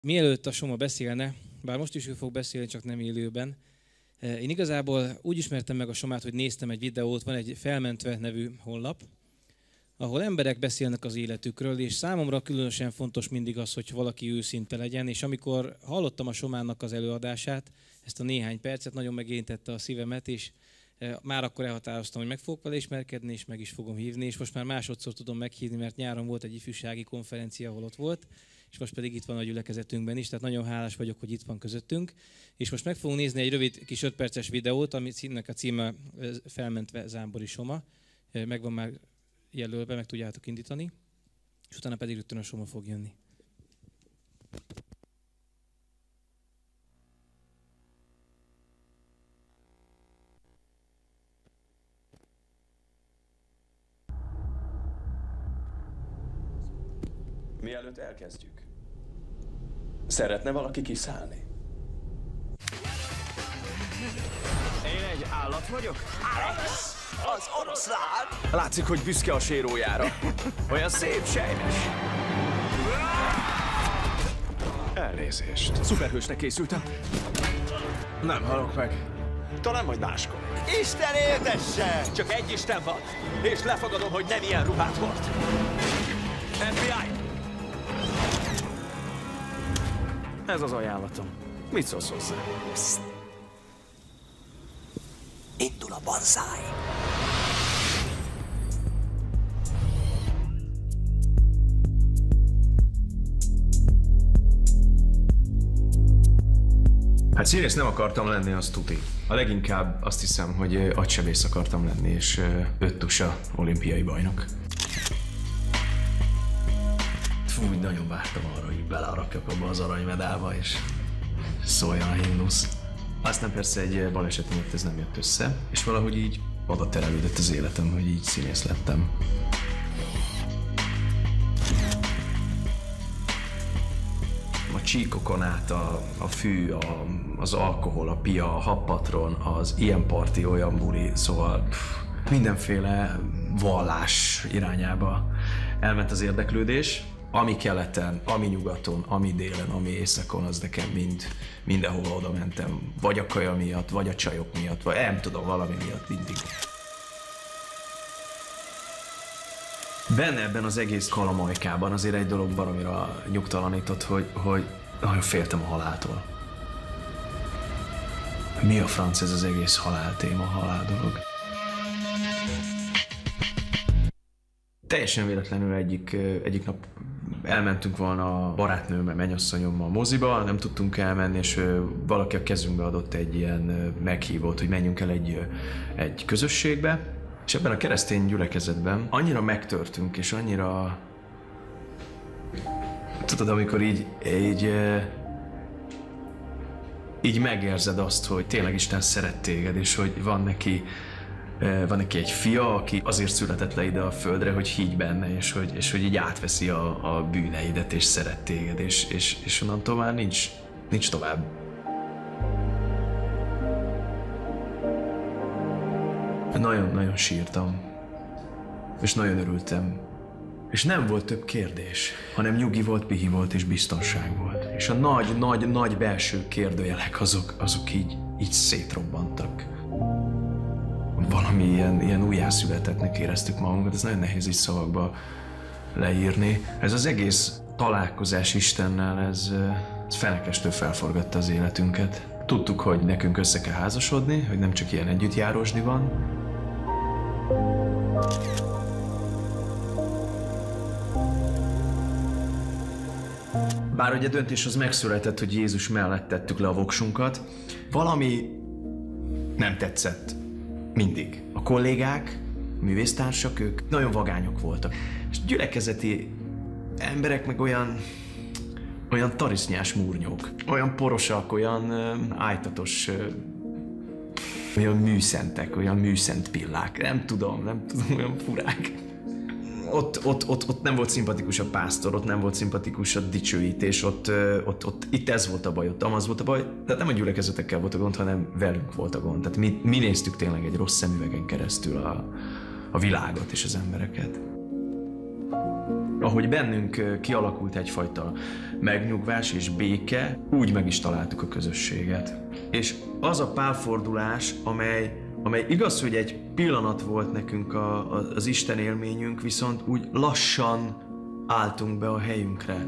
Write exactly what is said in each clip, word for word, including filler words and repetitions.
Mielőtt a Soma beszélne, bár most is ő fog beszélni, csak nem élőben, én igazából úgy ismertem meg a Somát, hogy néztem egy videót, van egy Felmentve nevű honlap, ahol emberek beszélnek az életükről, és számomra különösen fontos mindig az, hogy valaki őszinte legyen, és amikor hallottam a Somának az előadását, ezt a néhány percet, nagyon megérintette a szívemet, és már akkor elhatároztam, hogy meg fogok vele ismerkedni, és meg is fogom hívni, és most már másodszor tudom meghívni, mert nyáron volt egy ifjúsági konferencia, ahol ott volt, és most pedig itt van a gyülekezetünkben is, tehát nagyon hálás vagyok, hogy itt van közöttünk. És most meg fogunk nézni egy rövid kis öt perces videót, aminek a címe Felmentve Zámbori Soma. Meg van már jelölve, meg tudjátok indítani, és utána pedig rögtön a Soma fog jönni. Mielőtt elkezdjük, szeretne valaki kiszállni? Én egy állat vagyok? Alex, az oroszlán! Látszik, hogy büszke a sérójára. Olyan szép, sejmes. Elnézést. Szuperhősnek készültem. Nem halok meg. Talán majd máskor. Isten éltesse! Csak egy Isten van, és lefogadom, hogy nem ilyen ruhát volt. ef bé i! Ez az ajánlatom. Mit szólsz hozzá? Psst. Indul a banzáj! Hát színész nem akartam lenni, az tuti. A leginkább azt hiszem, hogy agysebész akartam lenni, és öt tusa olimpiai bajnok. Fú, nagyon vártam arra, hogy belearakjak abba az aranymedálba, és szóljon a himnusz. Aztán persze egy baleset miatt ez nem jött össze, és valahogy így oda terelődött az életem, hogy így színész lettem. A csíkokon át a, a fű, a, az alkohol, a pia, a happatron, az ilyen parti, olyan buli, szóval pff, mindenféle vallás irányába elment az érdeklődés. Ami keleten, ami nyugaton, ami délen, ami északon, az nekem mind, mindenhova oda mentem. Vagy a kaja miatt, vagy a csajok miatt, vagy nem tudom, valami miatt mindig. Benne ebben az egész kalamajkában azért egy dolog baromira nyugtalanított, hogy, hogy nagyon féltem a haláltól. Mi a franc ez az egész halál téma, halál dolog? Teljesen véletlenül egyik, egyik nap elmentünk volna a barátnőmmel, mennyasszonyommal moziba, nem tudtunk elmenni, és valaki a kezünkbe adott egy ilyen meghívót, hogy menjünk el egy, egy közösségbe. És ebben a keresztény gyülekezetben annyira megtörtünk, és annyira... Tudod, amikor így, így, így megérzed azt, hogy tényleg Isten szeret téged, és hogy van neki, van neki egy fia, aki azért született le ide a földre, hogy higgy benne, és hogy, és hogy így átveszi a, a bűneidet, és szeret téged, és, és, és onnantól már nincs, nincs tovább. Nagyon-nagyon sírtam, és nagyon örültem. És nem volt több kérdés, hanem nyugi volt, pihi volt és biztonság volt. És a nagy-nagy-nagy belső kérdőjelek azok, azok így, így szétrobbantak. Valami ilyen, ilyen újjászületettnek éreztük magunkat, ez nagyon nehéz így szavakba leírni. Ez az egész találkozás Istennel, ez, ez fenekestől felforgatta az életünket. Tudtuk, hogy nekünk össze kell házasodni, hogy nem csak ilyen együttjárosdi van. Bár ugye a döntés az megszületett, hogy Jézus mellett tettük le a voksunkat, valami nem tetszett. Mindig. A kollégák, a művésztársak, ők nagyon vagányok voltak. És gyülekezeti emberek meg olyan, olyan tarisznyás múrnyók. Olyan porosak, olyan uh, ájtatos, uh, olyan műszentek, olyan műszent pillák. Nem tudom, nem tudom, olyan furák. Ott, ott, ott, ott nem volt szimpatikus a pásztor, ott nem volt szimpatikus a dicsőítés, ott, ott, ott itt ez volt a baj, ott amaz volt a baj. Tehát nem a gyülekezetekkel volt a gond, hanem velünk volt a gond. Tehát mi, mi néztük tényleg egy rossz szemüvegen keresztül a, a világot és az embereket. Ahogy bennünk kialakult egyfajta megnyugvás és béke, úgy meg is találtuk a közösséget. És az a pálfordulás, amely, amely igaz, hogy egy pillanat volt nekünk a, a, az Isten élményünk, viszont úgy lassan álltunk be a helyünkre.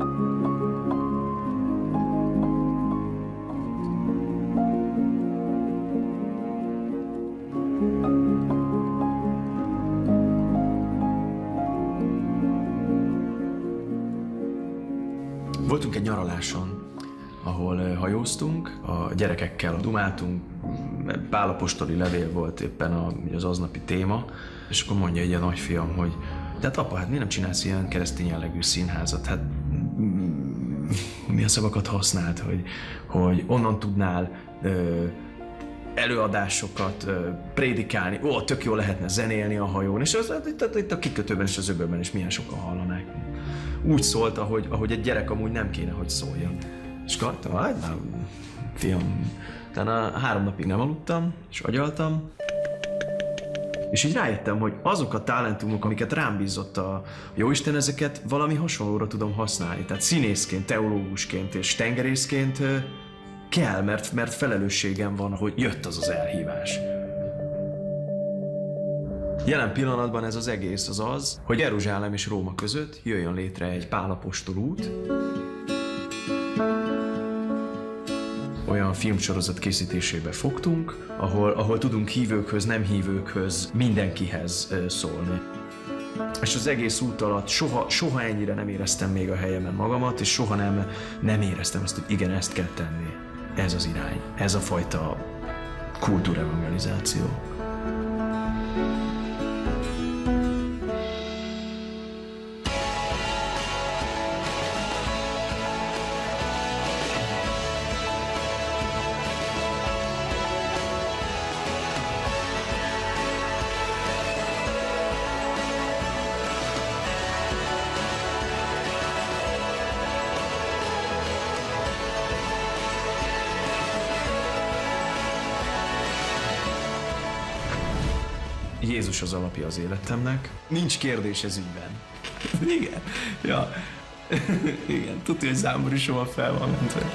Voltunk egy nyaraláson, ahol hajóztunk, a gyerekekkel dumáltunk, Pál apostoli levél volt éppen a, az aznapi téma, és akkor mondja egy a nagyfiam, hogy de hát apa, hát miért nem csinálsz ilyen keresztény jellegű színházat? Hát mi a szavakat használt, hogy, hogy onnan tudnál ö, előadásokat ö, prédikálni, ó, tök jó lehetne zenélni a hajón, és az, itt, itt a kikötőben és az öbölben is milyen sokan hallanák. Úgy szólt, ahogy, ahogy egy gyerek amúgy nem kéne, hogy szóljon. És kartam, hát nem, fiam. Utána három napig nem aludtam, és agyaltam. És így rájöttem, hogy azok a talentumok, amiket rám bízott a Jóisten, ezeket valami hasonlóra tudom használni. Tehát színészként, teológusként és tengerészként kell, mert, mert felelősségem van, hogy jött az az elhívás. Jelen pillanatban ez az egész az az, hogy Jeruzsálem és Róma között jöjjön létre egy Pál apostol út. Olyan filmsorozat készítésébe fogtunk, ahol, ahol tudunk hívőkhöz, nem hívőkhöz, mindenkihez szólni. És az egész út alatt soha, soha ennyire nem éreztem még a helyemen magamat, és soha nem, nem éreztem azt, hogy igen, ezt kell tenni. Ez az irány, ez a fajta kultúrevangelizáció. Jézus az alapja az életemnek. Nincs kérdés ez ügyben. Igen. Ja. Igen. Tudja, hogy zámborisommal fel van mentve.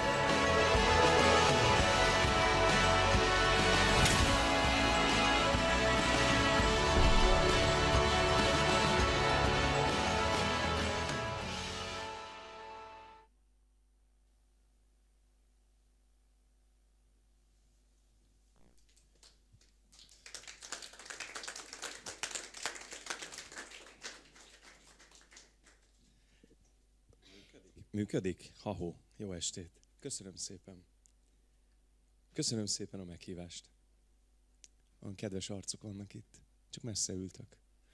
Működik? Ha-hó. Jó estét. Köszönöm szépen. Köszönöm szépen a meghívást. Olyan kedves arcok vannak itt. Csak messze ültök.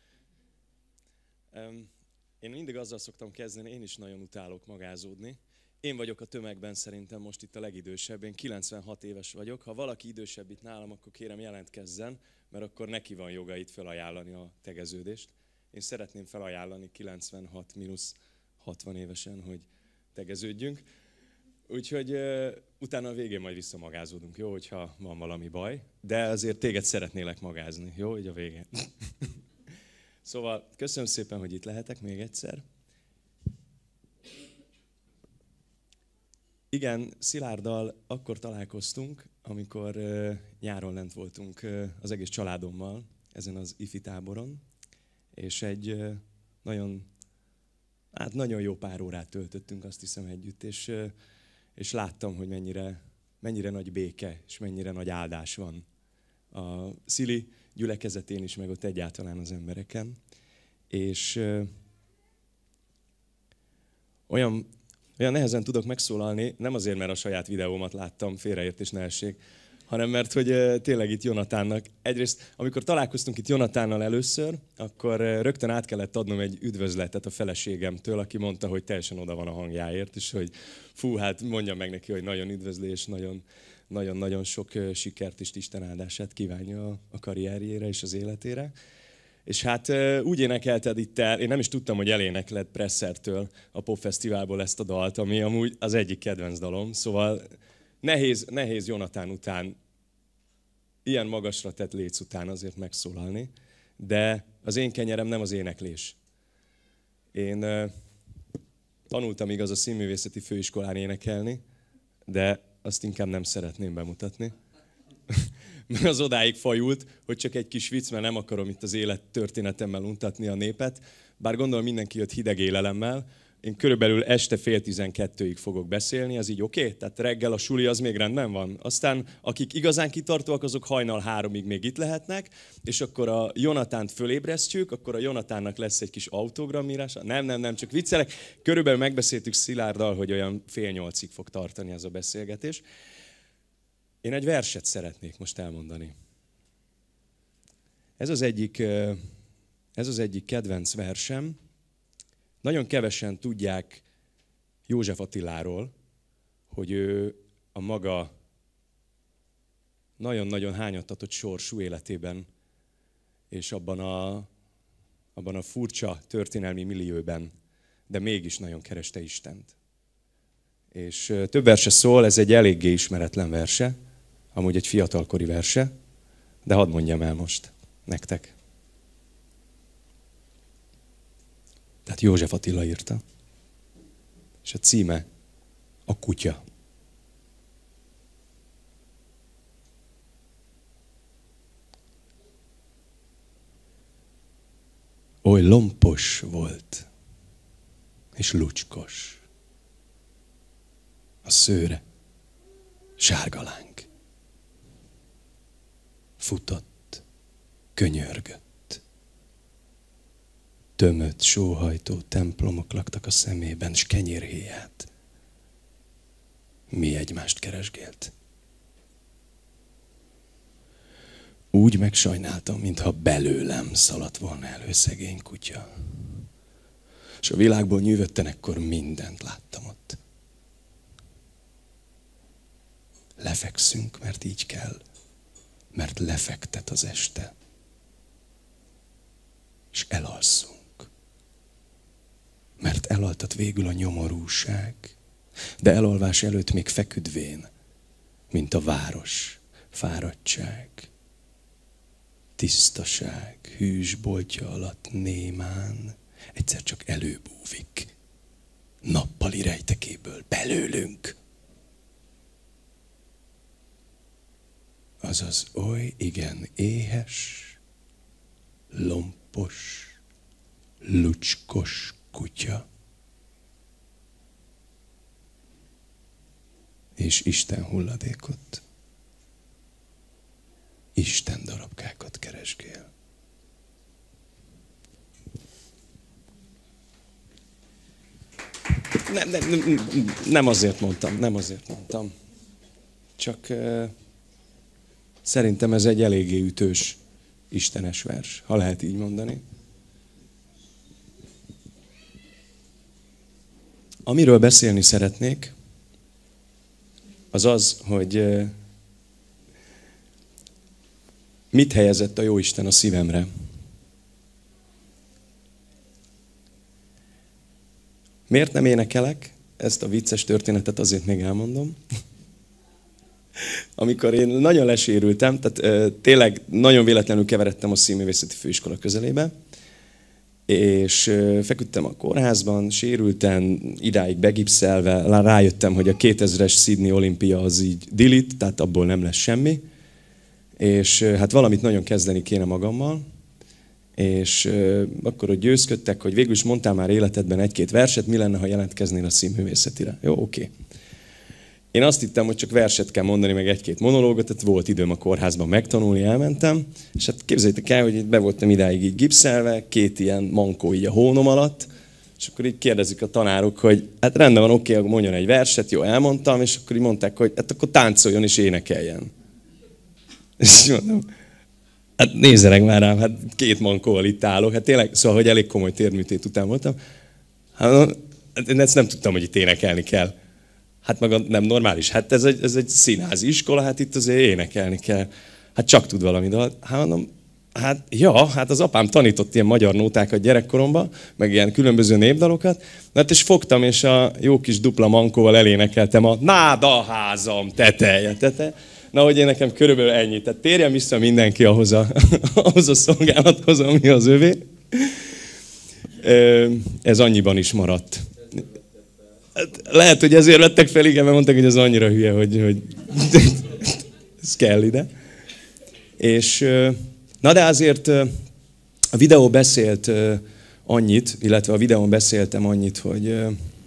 Én mindig azzal szoktam kezdeni, én is nagyon utálok magázódni. Én vagyok a tömegben szerintem most itt a legidősebb. Én kilencvenhat éves vagyok. Ha valaki idősebb itt nálam, akkor kérem jelentkezzen, mert akkor neki van joga itt felajánlani a tegeződést. Én szeretném felajánlani kilencvenhat mínusz hatvan évesen, hogy tegeződjünk. Úgyhogy uh, utána a végén majd visszamagázódunk, jó, hogyha van valami baj. De azért téged szeretnélek magázni, jó, így a végén. Szóval köszönöm szépen, hogy itt lehetek még egyszer. Igen, Szilárddal akkor találkoztunk, amikor uh, nyáron lent voltunk uh, az egész családommal ezen az ifi táboron, és egy uh, nagyon Hát nagyon jó pár órát töltöttünk, azt hiszem, együtt, és, és láttam, hogy mennyire, mennyire nagy béke, és mennyire nagy áldás van a Szili gyülekezetén is, meg ott egyáltalán az embereken. És ö, olyan, olyan nehezen tudok megszólalni, nem azért, mert a saját videómat láttam, félreértés ne essék, hanem mert hogy uh, tényleg itt Jonatánnak. Egyrészt, amikor találkoztunk itt Jonatánnal először, akkor uh, rögtön át kellett adnom egy üdvözletet a feleségemtől, aki mondta, hogy teljesen oda van a hangjáért, és hogy fú, hát mondjam meg neki, hogy nagyon üdvözli, és nagyon-nagyon sok uh, sikert és Isten áldását kívánja a, a karrierjére és az életére. És hát uh, úgy énekelted itt el, én nem is tudtam, hogy elénekled Pressertől a popfesztiválból ezt a dalt, ami amúgy az egyik kedvenc dalom, szóval Nehéz, nehéz Jonatán után, ilyen magasra tett léc után azért megszólalni, de az én kenyerem nem az éneklés. Én uh, tanultam igaz a színművészeti főiskolán énekelni, de azt inkább nem szeretném bemutatni. Mert az odáig fajult, hogy csak egy kis vicc, mert nem akarom itt az élet történetemmel untatni a népet. Bár gondolom mindenki jött hideg élelemmel. Én körülbelül este fél tizenkettőig fogok beszélni, ez így oké? Okay? Tehát reggel a suli az még rendben van. Aztán akik igazán kitartóak, azok hajnal háromig még itt lehetnek, és akkor a Jonatánt fölébresztjük, akkor a Jonatánnak lesz egy kis autogramírása. Nem, nem, nem, csak viccelek. Körülbelül megbeszéltük Szilárddal, hogy olyan fél nyolcig fog tartani ez a beszélgetés. Én egy verset szeretnék most elmondani. Ez az egyik, ez az egyik kedvenc versem. Nagyon kevesen tudják József Attiláról, hogy ő a maga nagyon-nagyon hányattatott sorsú életében, és abban a, abban a furcsa történelmi millióben, de mégis nagyon kereste Istent. És több verse szól, ez egy eléggé ismeretlen verse, amúgy egy fiatalkori verse, de hadd mondjam el most nektek. Tehát József Attila írta. És a címe A kutya. Oly lompos volt, és lucskos. A szőre sárgaláng. Futott, könyörgött. Tömött, sóhajtó templomok laktak a szemében, s kenyérhéját. Mi egymást keresgélt. Úgy megsajnáltam, mintha belőlem szaladt volna elő szegény kutya. És a világból nyűvötten ekkor mindent láttam ott. Lefekszünk, mert így kell, mert lefektet az este. És elalszunk. Mert elaltat végül a nyomorúság, de elalvás előtt még feküdvén, mint a város, fáradtság, tisztaság, hűs boltja alatt némán, egyszer csak előbúvik, nappali rejtekéből belőlünk. Azaz oly igen éhes, lompos, lucskos kutya. És Isten hulladékot, Isten darabkákat keresgél. Nem, nem, nem, nem azért mondtam, nem azért mondtam. Csak uh, szerintem ez egy eléggé ütős, istenes vers, ha lehet így mondani. Amiről beszélni szeretnék, az az, hogy uh, mit helyezett a Jóisten a szívemre. Miért nem énekelek? Ezt a vicces történetet azért még elmondom. Amikor én nagyon lesérültem, tehát ö, tényleg nagyon véletlenül keveredtem a színművészeti főiskola közelébe, és ö, feküdtem a kórházban, sérülten, idáig begipszelve, rájöttem, hogy a kétezres Sydney olimpia az így dilit, tehát abból nem lesz semmi, és ö, hát valamit nagyon kezdeni kéne magammal, és ö, akkor ott győzködtek, hogy végül is mondtál már életedben egy-két verset, mi lenne, ha jelentkeznél a színművészetire. Jó, oké. Okay. Én azt hittem, hogy csak verset kell mondani, meg egy-két monológot, tehát volt időm a kórházban megtanulni, elmentem, és hát képzeljétek el, hogy itt be voltam idáig így gipszelve, két ilyen mankó így a hónom alatt, és akkor így kérdezik a tanárok, hogy hát rendben van, oké, okay, mondjon egy verset, jó, elmondtam, és akkor így mondták, hogy hát akkor táncoljon és énekeljen. És mondom, hát nézzenek már rám, hát két mankóval itt állok, hát tényleg, szóval, hogy elég komoly térműtét után voltam. Hát én ezt nem tudtam, hogy itt énekelni kell. Hát maga nem normális, hát ez egy, ez egy színházi iskola, hát itt azért énekelni kell. Hát csak tud valami dalt. Hát mondom, hát ja, hát az apám tanított ilyen magyar nótákat gyerekkoromban, meg ilyen különböző népdalokat. Na hát és fogtam, és a jó kis dupla mankóval elénekeltem a Náda házam teteje, teteje. Na, hogy én nekem körülbelül ennyi. Tehát térjen vissza mindenki ahhoz a, ahhoz a szolgálathoz, ami az övé. Ez annyiban is maradt. Lehet, hogy ezért vettek fel, igen, mert mondták, hogy ez annyira hülye, hogy, hogy ez kell ide. És, na de azért a videó beszélt annyit, illetve a videón beszéltem annyit, hogy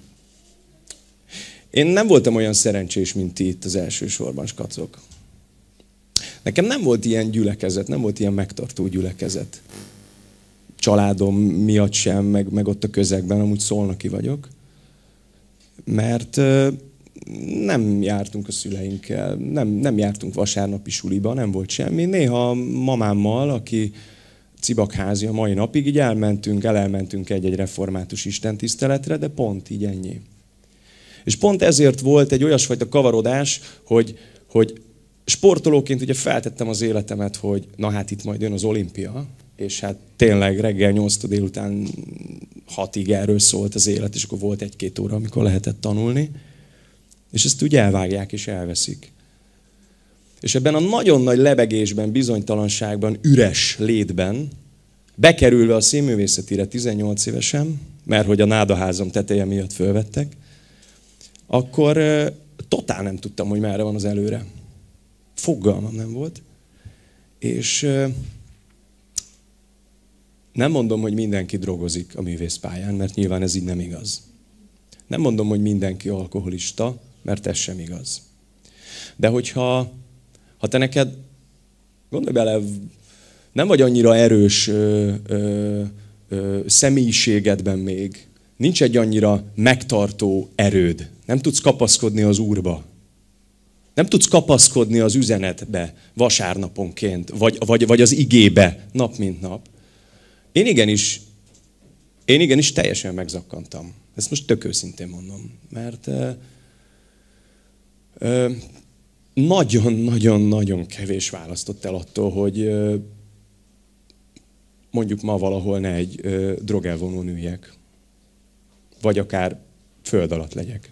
én nem voltam olyan szerencsés, mint ti itt az elsősorban, skacok. Nekem nem volt ilyen gyülekezet, nem volt ilyen megtartó gyülekezet. Családom miatt sem, meg, meg ott a közegben, amúgy szolnoki vagyok. Mert nem jártunk a szüleinkkel, nem, nem jártunk vasárnapi suliba, nem volt semmi. Néha mamámmal, aki cibakházi a mai napig, így elmentünk, elelmentünk egy-egy református istentiszteletre, de pont így ennyi. És pont ezért volt egy olyasfajta kavarodás, hogy, hogy sportolóként ugye feltettem az életemet, hogy na hát itt majd jön az olimpia, és hát tényleg reggel nyolctól délután hatig erről szólt az élet, és akkor volt egy-két óra, amikor lehetett tanulni, és ezt úgy elvágják és elveszik. És ebben a nagyon nagy lebegésben, bizonytalanságban, üres létben, bekerülve a színművészetire tizennyolc évesen, mert hogy a nádaházam teteje miatt fölvettek, akkor uh, totál nem tudtam, hogy merre van az előre. Fogalmam nem volt. És uh, nem mondom, hogy mindenki drogozik a művészpályán, mert nyilván ez így nem igaz. Nem mondom, hogy mindenki alkoholista, mert ez sem igaz. De hogyha ha te neked, gondolj bele, nem vagy annyira erős ö, ö, ö, személyiségedben még, nincs egy annyira megtartó erőd, nem tudsz kapaszkodni az Úrba, nem tudsz kapaszkodni az üzenetbe vasárnaponként, vagy, vagy, vagy az igébe nap mint nap. Én igenis, én igenis teljesen megzakkantam. Ezt most tök őszintén mondom, mert ö, ö, nagyon-nagyon-nagyon kevés választott el attól, hogy ö, mondjuk ma valahol ne egy ö, drogelvonón üljek, vagy akár föld alatt legyek.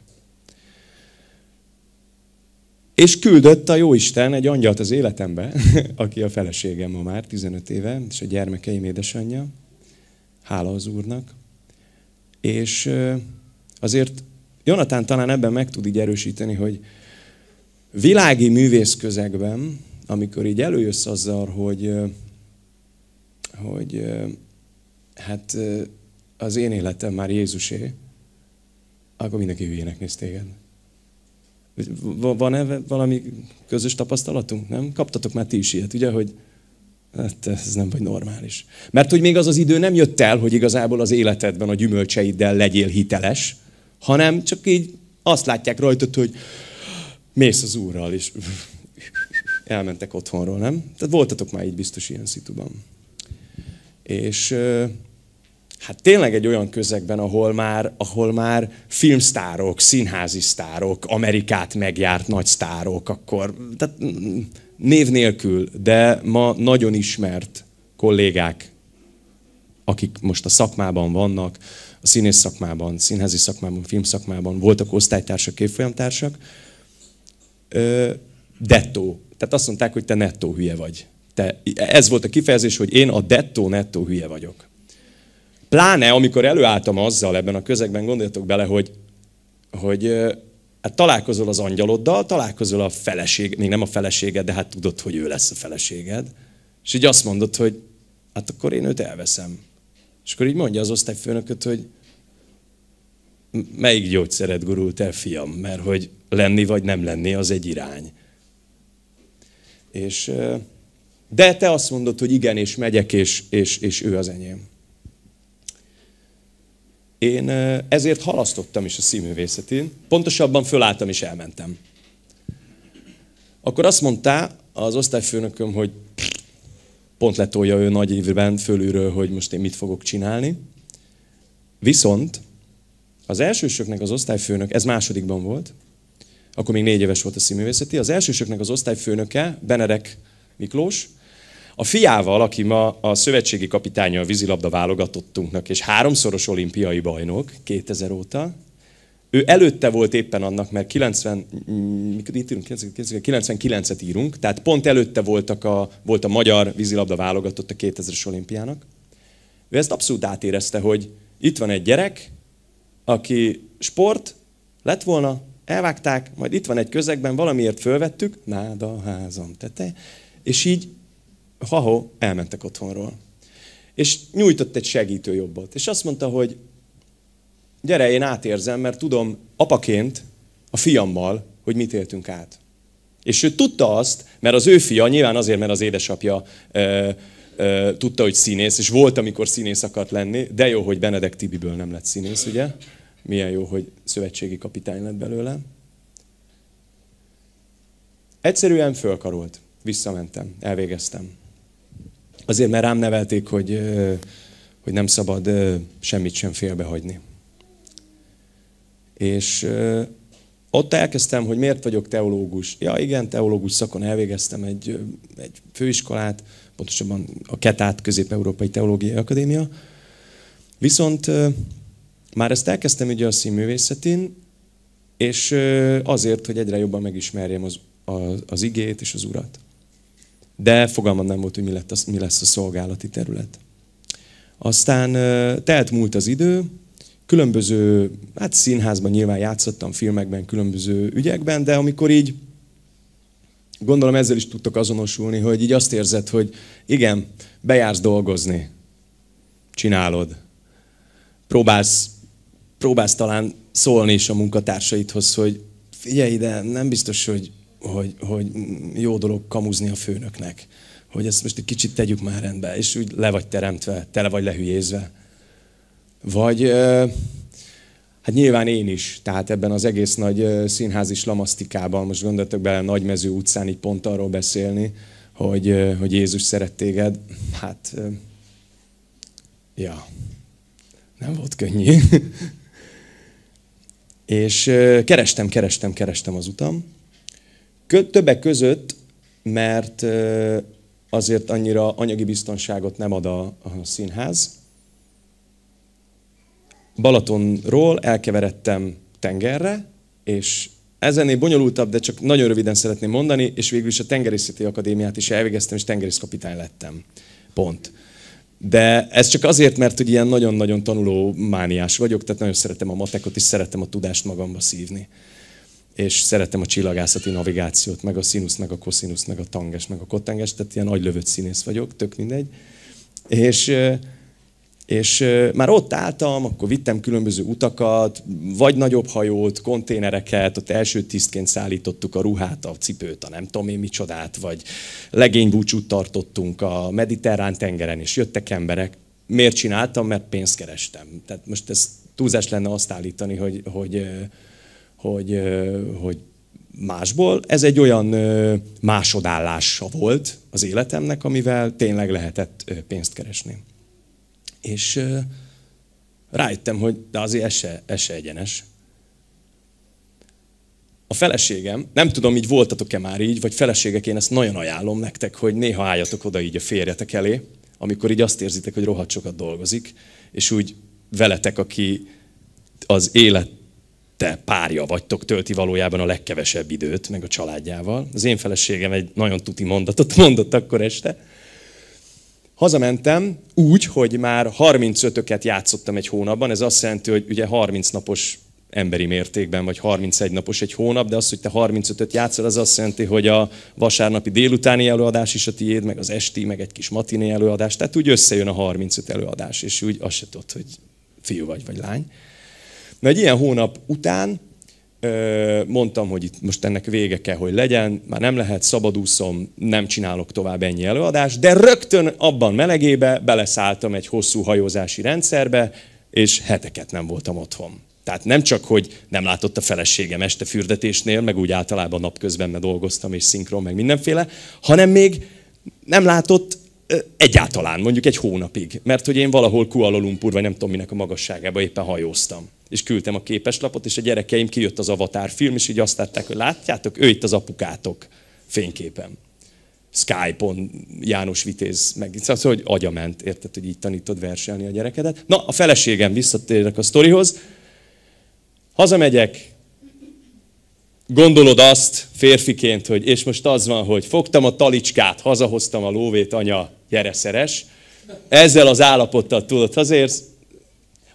És küldött a Jóisten egy angyalt az életembe, aki a feleségem ma már tizenöt éve, és a gyermekeim édesanyja. Hála az Úrnak. És azért Jonatán talán ebben meg tud így erősíteni, hogy világi művészközegben, amikor így előjössz azzal, hogy, hogy hát az én életem már Jézusé, akkor mindenki hülyének néz téged. Van-e valami közös tapasztalatunk? Nem? Kaptatok már ti is ilyet, ugye, hogy hát ez nem vagy normális. Mert hogy még az az idő nem jött el, hogy igazából az életedben a gyümölcseiddel legyél hiteles, hanem csak így azt látják rajtad, hogy mész az Úrral, és elmentek otthonról, nem? Tehát voltatok már így biztos ilyen szituban. És hát tényleg egy olyan közegben, ahol már, ahol már filmsztárok, színházi sztárok, Amerikát megjárt nagy sztárok, akkor tehát név nélkül, de ma nagyon ismert kollégák, akik most a szakmában vannak, a színész szakmában, színházi szakmában, filmszakmában, voltak osztálytársak, évfolyamtársak, dettó. Tehát azt mondták, hogy te nettó hülye vagy. Te, ez volt a kifejezés, hogy én a dettó nettó hülye vagyok. Pláne, amikor előálltam azzal ebben a közegben, gondoljatok bele, hogy, hogy hát találkozol az angyaloddal, találkozol a feleség, még nem a feleséged, de hát tudod, hogy ő lesz a feleséged. És így azt mondod, hogy hát akkor én őt elveszem. És akkor így mondja az osztályfőnököt, hogy melyik gyógyszeret gurult el, fiam, mert hogy lenni vagy nem lenni, az egy irány. És, de te azt mondod, hogy igen, és megyek, és, és, és ő az enyém. Én ezért halasztottam is a színművészetén, pontosabban fölálltam és elmentem. Akkor azt mondta az osztályfőnököm, hogy pont letolja ő nagy évben fölülről, hogy most én mit fogok csinálni. Viszont az elsősöknek az osztályfőnök, ez másodikban volt, akkor még négy éves volt a színművészeti, az elsősöknek az osztályfőnöke, Benedek Miklós, a fiával, aki ma a szövetségi kapitánya a vízilabda válogatottunknak, és háromszoros olimpiai bajnok, kétezer óta, ő előtte volt éppen annak, mert kilencven, kilencvenkilencet írunk, tehát pont előtte voltak a, volt a magyar vízilabda válogatott a kétezres olimpiának. Ő ezt abszolút átérezte, hogy itt van egy gyerek, aki sport lett volna, elvágták, majd itt van egy közegben, valamiért fölvettük, nád a házam tete, és így, ha-ho, elmentek otthonról. És nyújtott egy segítő jobbot. És azt mondta, hogy gyere, én átérzem, mert tudom apaként a fiammal, hogy mit éltünk át. És ő tudta azt, mert az ő fia, nyilván azért, mert az édesapja ö, ö, tudta, hogy színész, és volt, amikor színész akart lenni, de jó, hogy Benedek Tibiből nem lett színész, ugye? Milyen jó, hogy szövetségi kapitány lett belőle. Egyszerűen fölkarolt. Visszamentem, elvégeztem. Azért, mert rám nevelték, hogy, hogy nem szabad semmit sem félbehagyni. És ott elkezdtem, hogy miért vagyok teológus. Ja igen, teológus szakon elvégeztem egy, egy főiskolát, pontosabban a ketát, Közép-Európai Teológiai Akadémia. Viszont már ezt elkezdtem ugye a színművészetén, és azért, hogy egyre jobban megismerjem az, az, az igét és az Urat. De fogalmam nem volt, hogy mi, lett a, mi lesz a szolgálati terület. Aztán telt múlt az idő, különböző, hát színházban nyilván játszottam, filmekben, különböző ügyekben, de amikor így, gondolom ezzel is tudtok azonosulni, hogy így azt érzed, hogy igen, bejársz dolgozni, csinálod, próbálsz, próbálsz talán szólni is a munkatársaidhoz, hogy figyelj ide, nem biztos, hogy, hogy, hogy jó dolog kamuzni a főnöknek, hogy ezt most egy kicsit tegyük már rendbe, és úgy le vagy teremtve, tele vagy lehülyézve. Vagy, hát nyilván én is, tehát ebben az egész nagy színházi slamasztikában, most gondoltok bele Nagymező utcán így pont arról beszélni, hogy, hogy Jézus szeret téged, hát, ja, nem volt könnyű. És kerestem, kerestem, kerestem az utam. Többek között, mert azért annyira anyagi biztonságot nem ad a, a színház. Balatonról elkeveredtem tengerre, és ezennél bonyolultabb, de csak nagyon röviden szeretném mondani, és végül is a Tengerészeti Akadémiát is elvégeztem, és tengerészkapitány lettem. Pont. De ez csak azért, mert hogy ilyen nagyon-nagyon tanuló mániás vagyok, tehát nagyon szeretem a matekot, és szeretem a tudást magamba szívni. És szeretem a csillagászati navigációt, meg a színusz, meg a koszinusz, meg a tangens, meg a kotangens, tehát ilyen agylövött színész vagyok, tök mindegy. És... És már ott álltam, akkor vittem különböző utakat, vagy nagyobb hajót, konténereket, ott első tisztként szállítottuk a ruhát, a cipőt, a nem tudom én micsodát, vagy legénybúcsút tartottunk a mediterrán tengeren, és jöttek emberek. Miért csináltam? Mert pénzt kerestem. Tehát most ez túlzás lenne azt állítani, hogy, hogy, hogy, hogy másból. Ez egy olyan másodállása volt az életemnek, amivel tényleg lehetett pénzt keresni. És uh, rájöttem, hogy de azért ez se, ez se egyenes. A feleségem, nem tudom, így voltatok-e már így, vagy feleségek, én ezt nagyon ajánlom nektek, hogy néha álljatok oda így a férjetek elé, amikor így azt érzitek, hogy rohadt sokat dolgozik, és úgy veletek, aki az élete párja vagytok, tölti valójában a legkevesebb időt, meg a családjával. Az én feleségem egy nagyon tuti mondatot mondott akkor este. Hazamentem úgy, hogy már harmincötöket játszottam egy hónapban, ez azt jelenti, hogy ugye harminc napos emberi mértékben, vagy harmincegy napos egy hónap, de az, hogy te harmincötöt játszol, az azt jelenti, hogy a vasárnapi délutáni előadás is a tiéd, meg az esti, meg egy kis matiné előadás, tehát úgy összejön a harmincöt előadás, és úgy azt se tudod, hogy fiú vagy, vagy lány. Na egy ilyen hónap után mondtam, hogy itt most ennek vége kell, hogy legyen, már nem lehet, szabadúszom, nem csinálok tovább ennyi előadást, de rögtön abban melegébe beleszálltam egy hosszú hajózási rendszerbe, és heteket nem voltam otthon. Tehát nem csak, hogy nem látott a feleségem este fürdetésnél, meg úgy általában napközben, mert dolgoztam, és szinkron, meg mindenféle, hanem még nem látott egyáltalán, mondjuk egy hónapig. Mert hogy én valahol Kuala Lumpur, vagy nem tudom minek a magasságában éppen hajóztam. És küldtem a képeslapot, és a gyerekeim, kijött az Avatar film, és így azt látták, hogy látjátok, ő itt az apukátok fényképen. Skype-on János Vitéz, meg szóval, hogy agyament, érted, hogy így tanítod verselni a gyerekedet. Na, a feleségem, visszatérek a sztorihoz. Hazamegyek, gondolod azt férfiként, hogy és most az van, hogy fogtam a talicskát, hazahoztam a lóvét, anya, gyere szeres. Ezzel az állapottal tudod, azért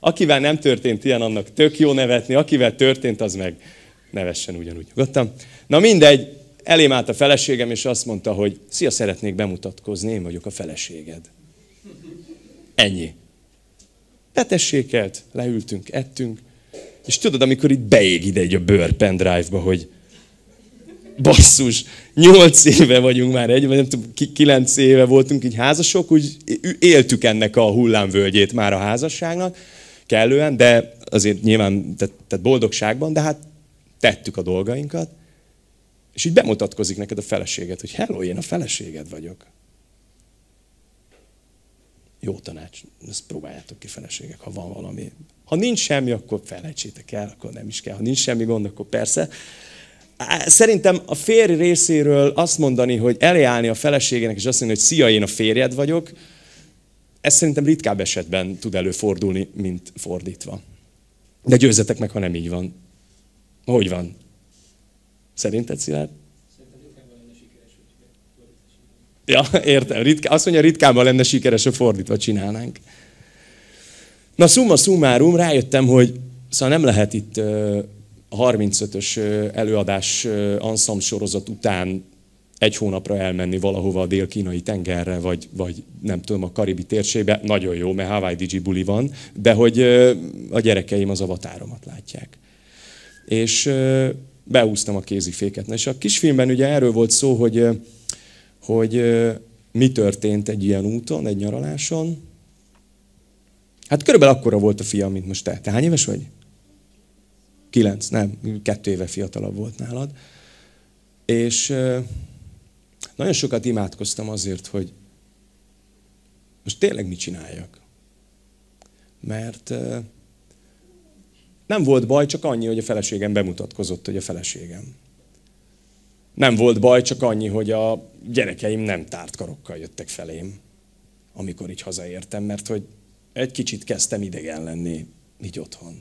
Akivel nem történt ilyen, annak tök jó nevetni, akivel történt, az meg nevessen ugyanúgy. Nyugodtan. Na mindegy, elém állt a feleségem, és azt mondta, hogy szia, szeretnék bemutatkozni, én vagyok a feleséged. Ennyi. Betessékelt, leültünk, ettünk, és tudod, amikor itt beég ide egy a bőr pendrive-ba, hogy basszus, nyolc éve vagyunk már egy, vagy nem tudom, kilenc éve voltunk így házasok, úgy éltük ennek a hullámvölgyét már a házasságnak, kellően, de azért nyilván tehát, tehát boldogságban, de hát tettük a dolgainkat, és így bemutatkozik neked a feleséged, hogy hello, én a feleséged vagyok. Jó tanács, ezt próbáljátok ki, feleségek, ha van valami. Ha nincs semmi, akkor felejtsétek el, akkor nem is kell. Ha nincs semmi gond, akkor persze. Szerintem a férj részéről azt mondani, hogy eléállni a feleségének, és azt mondani, hogy szia, én a férjed vagyok, ez szerintem ritkább esetben tud előfordulni, mint fordítva. De győzzetek meg, ha nem így van. Hogy van? Szerinted, Szilárd? Ja, értem. Ritká, azt mondja, ritkábban lenne sikeres, ha fordítva csinálnánk. Na, summa summarum, rájöttem, hogy szóval nem lehet itt a harmincötös előadás ensemble sorozat után egy hónapra elmenni valahova a dél-kínai tengerre, vagy, vagy nem tudom, a karibi térségbe. Nagyon jó, mert Hawaii Digi buli van, de hogy a gyerekeim az avatáromat látják. És behúztam a kéziféket. Na, és a kisfilmben ugye erről volt szó, hogy, hogy mi történt egy ilyen úton, egy nyaraláson. Hát körülbelül akkora volt a fiam, mint most te. Te hány éves vagy? Kilenc, nem, kettő éve fiatalabb volt nálad. És nagyon sokat imádkoztam azért, hogy most tényleg mit csináljak. Mert nem volt baj, csak annyi, hogy a feleségem bemutatkozott, hogy a feleségem. Nem volt baj, csak annyi, hogy a gyerekeim nem tárt karokkal jöttek felém, amikor így hazaértem, mert hogy egy kicsit kezdtem idegen lenni így otthon.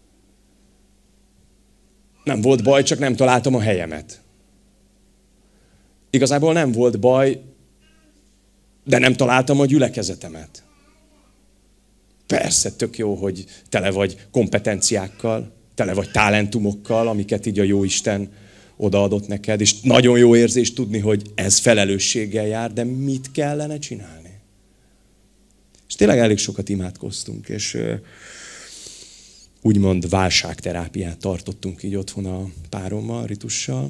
Nem volt baj, csak nem találtam a helyemet. Igazából nem volt baj, de nem találtam a gyülekezetemet. Persze, tök jó, hogy tele vagy kompetenciákkal, tele vagy talentumokkal, amiket így a Jóisten odaadott neked, és nagyon jó érzés tudni, hogy ez felelősséggel jár, de mit kellene csinálni? És tényleg elég sokat imádkoztunk, és úgymond válságterápiát tartottunk így otthon a párommal, Ritussal.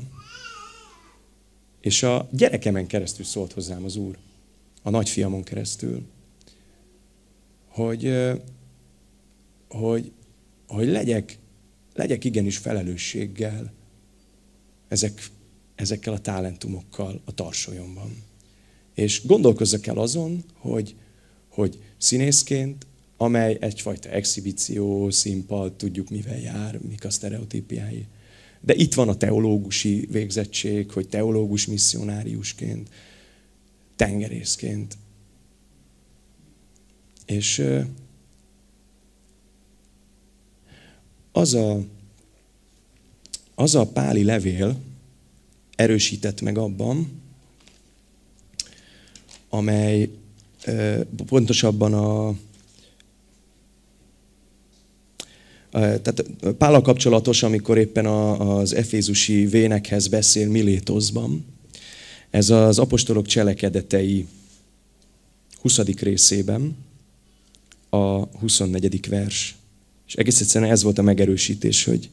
És a gyerekemen keresztül szólt hozzám az Úr, a nagyfiamon keresztül, hogy, hogy, hogy legyek, legyek igenis felelősséggel ezek, ezekkel a talentumokkal a tarsolyomban. És gondolkozzak el azon, hogy, hogy színészként, amely egyfajta exhibíció, színpad, tudjuk mivel jár, mik a sztereotípiái. De itt van a teológusi végzettség, hogy teológus misszionáriusként, tengerészként. És az a, az a páli levél erősített meg abban, amely pontosabban a Tehát Pállal kapcsolatos, amikor éppen az efézusi vénekhez beszél Milétoszban. Ez az apostolok cselekedetei huszadik részében, a huszonnegyedik vers. És egész egyszerűen ez volt a megerősítés, hogy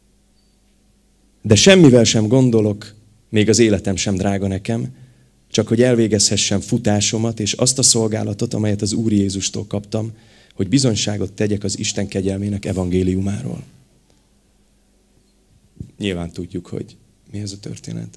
de semmivel sem gondolok, még az életem sem drága nekem, csak hogy elvégezhessem futásomat és azt a szolgálatot, amelyet az Úr Jézustól kaptam, hogy bizonyságot tegyek az Isten kegyelmének evangéliumáról. Nyilván tudjuk, hogy mi ez a történet.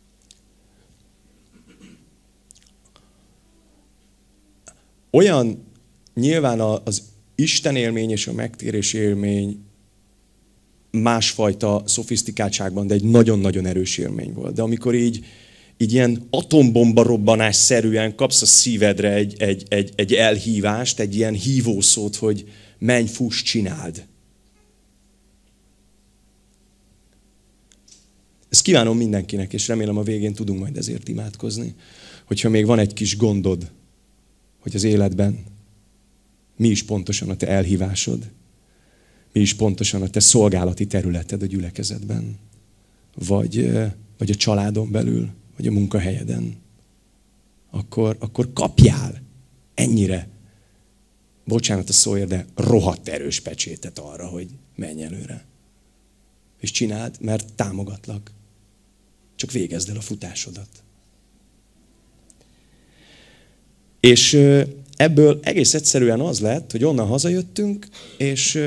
Olyan nyilván az Isten élmény és a megtérés élmény másfajta szofisztikáltságban, de egy nagyon-nagyon erős élmény volt. De amikor így, így ilyen atombomba robbanásszerűen kapsz a szívedre egy, egy, egy, egy elhívást, egy ilyen hívószót, hogy menj, fuss, csináld. Ezt kívánom mindenkinek, és remélem a végén tudunk majd ezért imádkozni. Hogyha még van egy kis gondod, hogy az életben mi is pontosan a te elhívásod, mi is pontosan a te szolgálati területed a gyülekezetben, vagy, vagy a családon belül, vagy a munkahelyeden, akkor, akkor kapjál ennyire, bocsánat a szóért, de rohadt erős pecsétet arra, hogy menj előre. És csináld, mert támogatlak. Csak végezd el a futásodat. És ebből egész egyszerűen az lett, hogy onnan hazajöttünk, és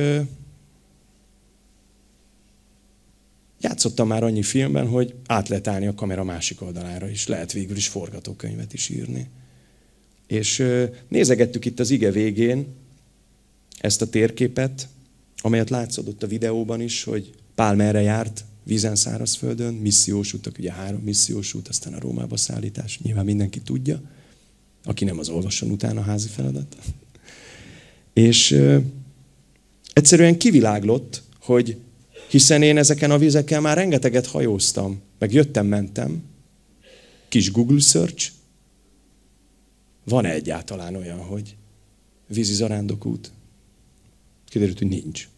játszottam már annyi filmben, hogy át lehet állni a kamera másik oldalára is. Lehet végül is forgatókönyvet is írni. És nézegettük itt az ige végén ezt a térképet, amelyet látszott ott a videóban is, hogy Pál merre járt, vízen, szárazföldön, missziós utak, ugye három missziós út, aztán a Rómába szállítás, nyilván mindenki tudja, aki nem az olvasson utána házi feladat. És ö, egyszerűen kiviláglott, hogy hiszen én ezeken a vizekkel már rengeteget hajóztam, meg jöttem, mentem, kis Google search, van-e egyáltalán olyan, hogy vízi zarándokút? Kiderült, hogy nincs.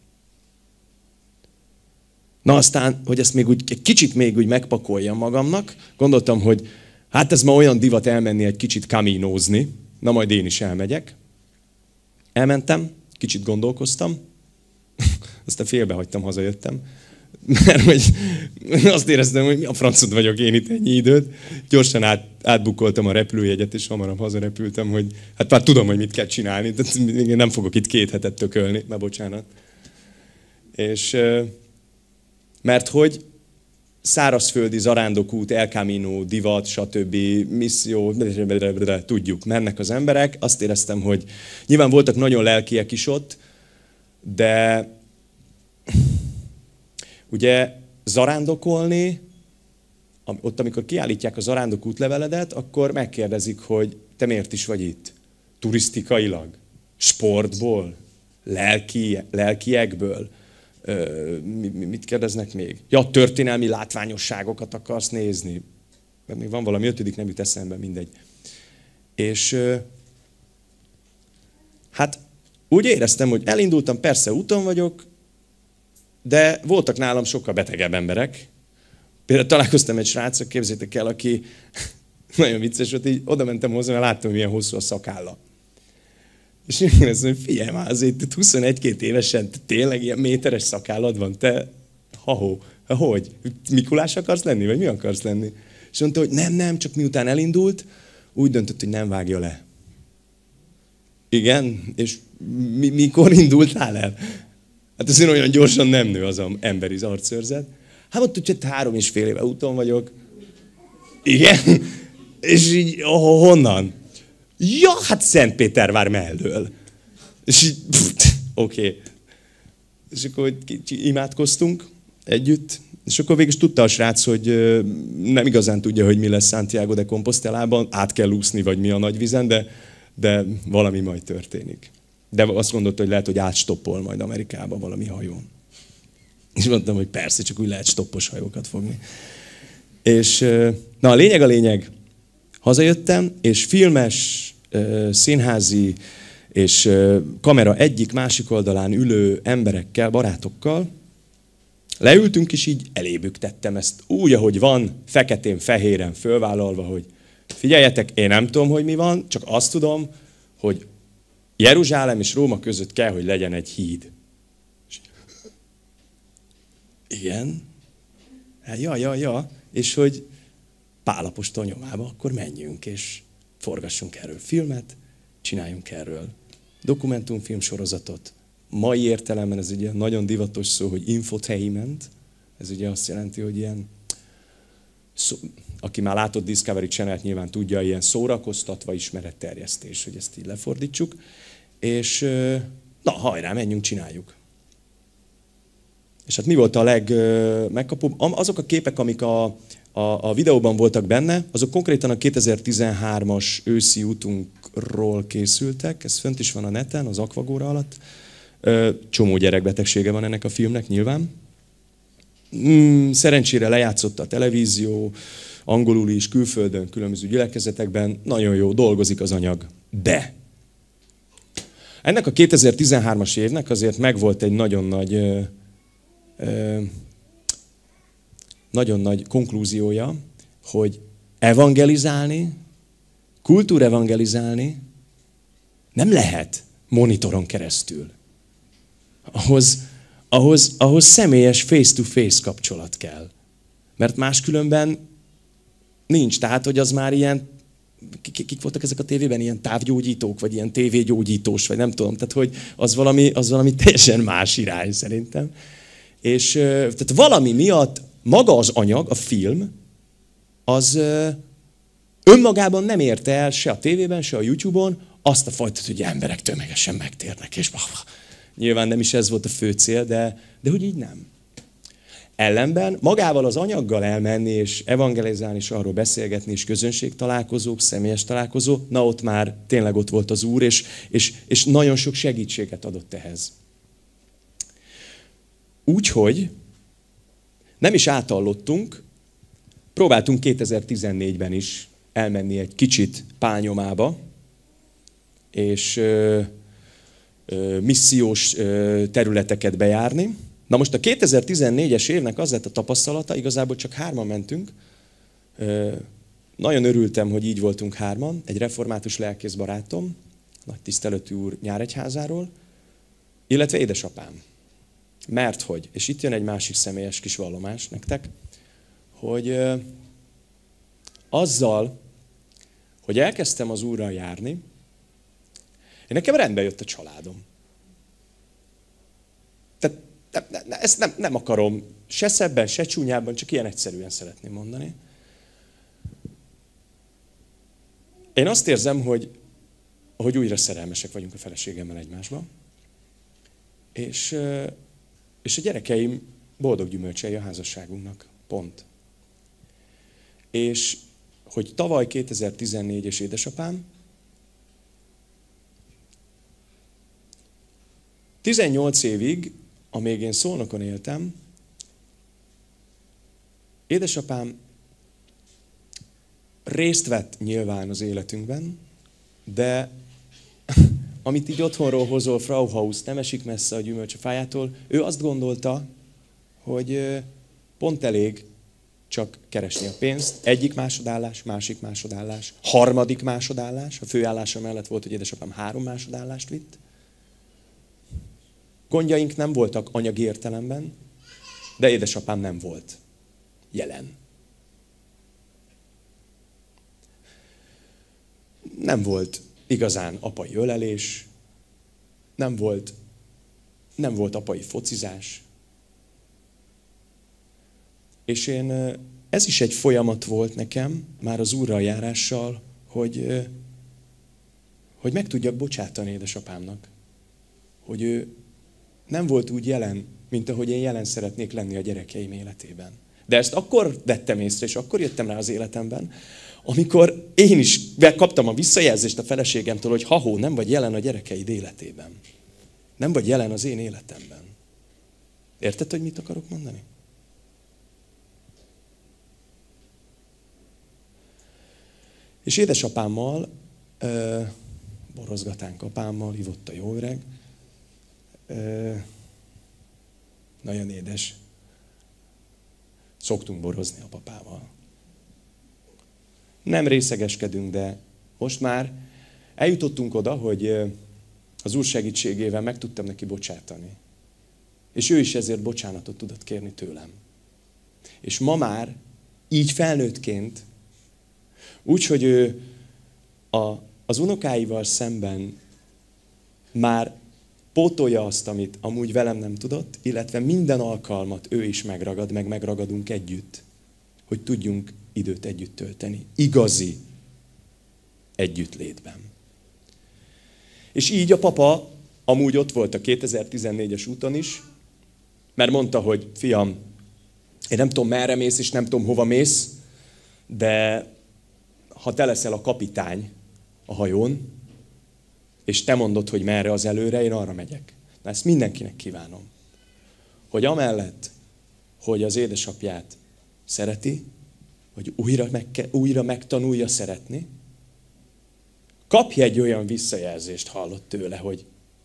Na aztán, hogy ezt még úgy, egy kicsit még úgy megpakoljam magamnak, gondoltam, hogy hát ez ma olyan divat elmenni egy kicsit kaminózni, na majd én is elmegyek. Elmentem, kicsit gondolkoztam, aztán félbehagytam, hazajöttem, mert hogy azt éreztem, hogy mi a francod vagyok én itt ennyi időt. Gyorsan át, átbukoltam a repülőjegyet, és hamarabb hazarepültem, hogy hát már tudom, hogy mit kell csinálni, tehát én nem fogok itt két hetet tökölni, már bocsánat. És mert hogy szárazföldi zarándokút, El Camino, divat, stb. Misszió, tudjuk, mennek az emberek. Azt éreztem, hogy nyilván voltak nagyon lelkiek is ott, de ugye zarándokolni, ott amikor kiállítják a zarándok útleveledet, akkor megkérdezik, hogy te miért is vagy itt? Turisztikailag? Sportból? Lelki, lelkiekből? Mit kérdeznek még? Ja, történelmi látványosságokat akarsz nézni. Még van valami ötödik, nem jut eszembe, mindegy. És hát úgy éreztem, hogy elindultam, persze úton vagyok, de voltak nálam sokkal betegebb emberek. Például találkoztam egy sráccal, képzeljétek el, aki nagyon vicces volt, így oda mentem hozzá, mert láttam, milyen hosszú a szakálla. És én azt mondom, figyelj már, azért huszonegy-két évesen, te tényleg ilyen méteres szakállad van, te, ha-hó, hogy? Mikulás akarsz lenni, vagy mi akarsz lenni? És mondta, hogy nem, nem, csak miután elindult, úgy döntött, hogy nem vágja le. Igen, és mi, mikor indultál el? Hát azért olyan gyorsan nem nő az az emberi arcőrzet. Hát mondta, hogy három és fél éve úton vagyok. Igen? És így, oh, honnan? Ja, hát Szentpétervár mellől. És így, oké. Okay. És akkor imádkoztunk együtt, és akkor végül is tudta a srác, hogy nem igazán tudja, hogy mi lesz Santiago de Compostelában, át kell úszni, vagy mi a nagy vizen, de, de valami majd történik. De azt gondolta, hogy lehet, hogy átstoppol majd Amerikába valami hajón. És mondtam, hogy persze, csak úgy lehet stoppos hajókat fogni. És na a lényeg a lényeg, hazajöttem, és filmes, színházi és kamera egyik másik oldalán ülő emberekkel, barátokkal leültünk, és így elébük tettem ezt úgy, ahogy van, feketén-fehéren fölvállalva, hogy figyeljetek, én nem tudom, hogy mi van, csak azt tudom, hogy Jeruzsálem és Róma között kell, hogy legyen egy híd. És igen? Ja, ja, ja. És hogy Pál apostol nyomába, akkor menjünk, és forgassunk erről filmet, csináljunk erről dokumentumfilm sorozatot. Mai értelemben ez egy ilyen nagyon divatos szó, hogy infotainment. Ez ugye azt jelenti, hogy ilyen, szó, aki már látott Discovery Channel-t, nyilván tudja, ilyen szórakoztatva ismeretterjesztés, hogy ezt így lefordítsuk. És na, hajrá, menjünk, csináljuk. És hát mi volt a legmegkapóbb? Azok a képek, amik a, a, a videóban voltak benne, azok konkrétan a kétezer-tizenhármas őszi útunkról készültek. Ez fönt is van a neten, az Aquagora alatt. Csomó gyerekbetegsége van ennek a filmnek nyilván. Szerencsére lejátszotta a televízió, angolul is, külföldön, különböző gyülekezetekben. Nagyon jó, dolgozik az anyag. De Ennek a kétezer-tizenhármas évnek azért megvolt egy nagyon nagy, ö, ö, nagyon nagy konklúziója, hogy evangelizálni, kultúrevangelizálni nem lehet monitoron keresztül. Ahhoz, ahhoz, ahhoz személyes face-to-face kapcsolat kell. Mert máskülönben nincs. Tehát, hogy az már ilyen, kik voltak ezek a tévében? Ilyen távgyógyítók, vagy ilyen tévégyógyítós, vagy nem tudom. Tehát, hogy az valami, az valami teljesen más irány szerintem. És tehát valami miatt maga az anyag, a film, az önmagában nem érte el se a tévében, se a YouTube-on azt a fajtát, hogy emberek tömegesen megtérnek. És nyilván nem is ez volt a fő cél, de, de hogy így nem. Ellenben magával az anyaggal elmenni, és evangelizálni, és arról beszélgetni, és közönségtalálkozók, személyes találkozó, na ott már tényleg ott volt az Úr, és, és, és nagyon sok segítséget adott ehhez. Úgyhogy nem is átallottunk, próbáltunk kétezer-tizennégyben is elmenni egy kicsit pálnyomába, és ö, ö, missziós ö, területeket bejárni. Na most a kétezer-tizennégyes évnek az lett a tapasztalata, igazából csak hárman mentünk. Ö, nagyon örültem, hogy így voltunk hárman, egy református lelkész barátom, nagy tiszteletű úr Nyíregyházáról, illetve édesapám. Mert hogy, és itt jön egy másik személyes kis vallomás nektek, hogy ö, azzal, hogy elkezdtem az Úrral járni, én nekem rendbe jött a családom. Tehát ne, ne, ne, ezt nem, nem akarom se szebben, se csúnyában, csak ilyen egyszerűen szeretném mondani. Én azt érzem, hogy, hogy újra szerelmesek vagyunk a feleségemmel egymásba, és, és a gyerekeim boldog gyümölcsei a házasságunknak. Pont. És hogy tavaly kétezer-tizennégy és édesapám, tizennyolc évig, amíg én Szolnokon éltem, édesapám részt vett nyilván az életünkben, de amit így otthonról hozol, Frauhaus, nem esik messze a gyümölcs a fájától, ő azt gondolta, hogy pont elég csak keresni a pénzt. Egyik másodállás, másik másodállás, harmadik másodállás. A főállása mellett volt, hogy édesapám három másodállást vitt. Gondjaink nem voltak anyagi értelemben, de édesapám nem volt jelen. Nem volt igazán apai ölelés, nem volt, nem volt apai focizás. És én, ez is egy folyamat volt nekem, már az Úrral járással, hogy, hogy meg tudjak bocsátani édesapámnak. Hogy ő nem volt úgy jelen, mint ahogy én jelen szeretnék lenni a gyerekeim életében. De ezt akkor vettem észre, és akkor jöttem rá az életemben, amikor én is kaptam a visszajelzést a feleségemtől, hogy ha-hó, nem vagy jelen a gyerekeid életében. Nem vagy jelen az én életemben. Érted, hogy mit akarok mondani? És édesapámmal, uh, borozgatánk apámmal, hívott a jó öreg, uh, nagyon édes. Szoktunk borozni a papával. Nem részegeskedünk, de most már eljutottunk oda, hogy az Úr segítségével meg tudtam neki bocsátani. És ő is ezért bocsánatot tudott kérni tőlem. És ma már így felnőttként, úgy, hogy ő a, az unokáival szemben már pótolja azt, amit amúgy velem nem tudott, illetve minden alkalmat ő is megragad, meg megragadunk együtt, hogy tudjunk időt együtt tölteni. Igazi együttlétben. És így a papa amúgy ott volt a kétezer-tizennégyes úton is, mert mondta, hogy fiam, én nem tudom merre mész, és nem tudom hova mész, de ha te leszel a kapitány a hajón, és te mondod, hogy merre az előre, én arra megyek. Na ezt mindenkinek kívánom. Hogy amellett, hogy az édesapját szereti, hogy újra, meg, újra megtanulja szeretni, kapj egy olyan visszajelzést hallott tőle, hogy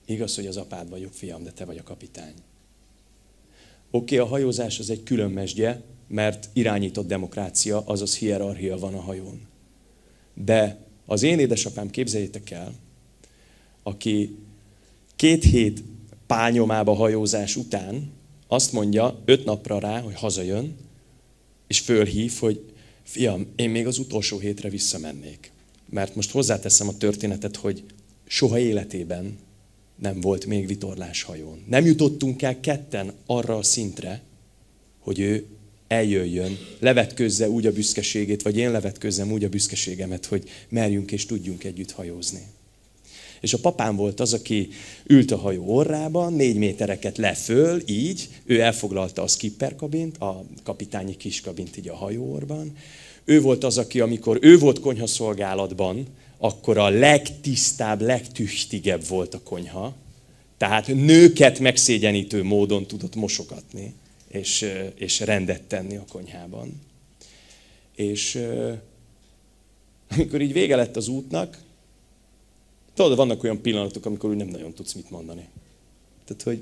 Igaz, hogy az apád vagyok, fiam, de te vagy a kapitány. Oké, okay, a hajózás az egy külön mesdje, mert irányított demokrácia, azaz hierarchia van a hajón. De az én édesapám, képzeljétek el, aki két hét pálnyomába hajózás után azt mondja öt napra rá, hogy hazajön, és fölhív, hogy fiam, én még az utolsó hétre visszamennék. Mert most hozzáteszem a történetet, hogy soha életében nem volt még vitorlás hajón. Nem jutottunk el ketten arra a szintre, hogy ő eljöjjön, levetkőzze úgy a büszkeségét, vagy én levetközzem úgy a büszkeségemet, hogy merjünk és tudjunk együtt hajózni. És a papám volt az, aki ült a hajó orrában, négy métereket leföl, így, ő elfoglalta a skipper kabint, a kapitányi kiskabint így a hajóorban. Ő volt az, aki, amikor ő volt konyhaszolgálatban, akkor a legtisztább, legtüstigebb volt a konyha. Tehát nőket megszégyenítő módon tudott mosogatni, és, és rendet tenni a konyhában. És amikor így vége lett az útnak, tudod, vannak olyan pillanatok, amikor úgy nem nagyon tudsz mit mondani. Tehát, hogy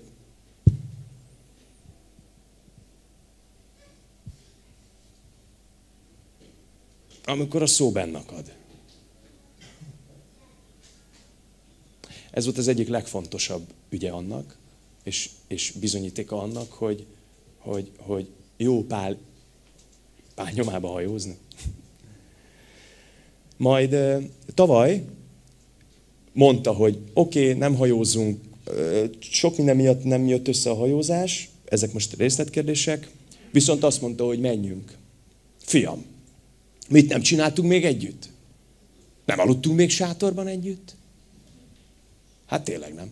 amikor a szó bennakad. Ez volt az egyik legfontosabb ügye annak, és, és bizonyítéka annak, hogy, hogy, hogy jó pál, pál nyomába hajózni. Majd tavaly mondta, hogy oké, okay, nem hajózunk, sok minden miatt nem jött össze a hajózás, ezek most részletkérdések, viszont azt mondta, hogy menjünk. Fiam, mit nem csináltunk még együtt? Nem aludtunk még sátorban együtt? Hát tényleg nem.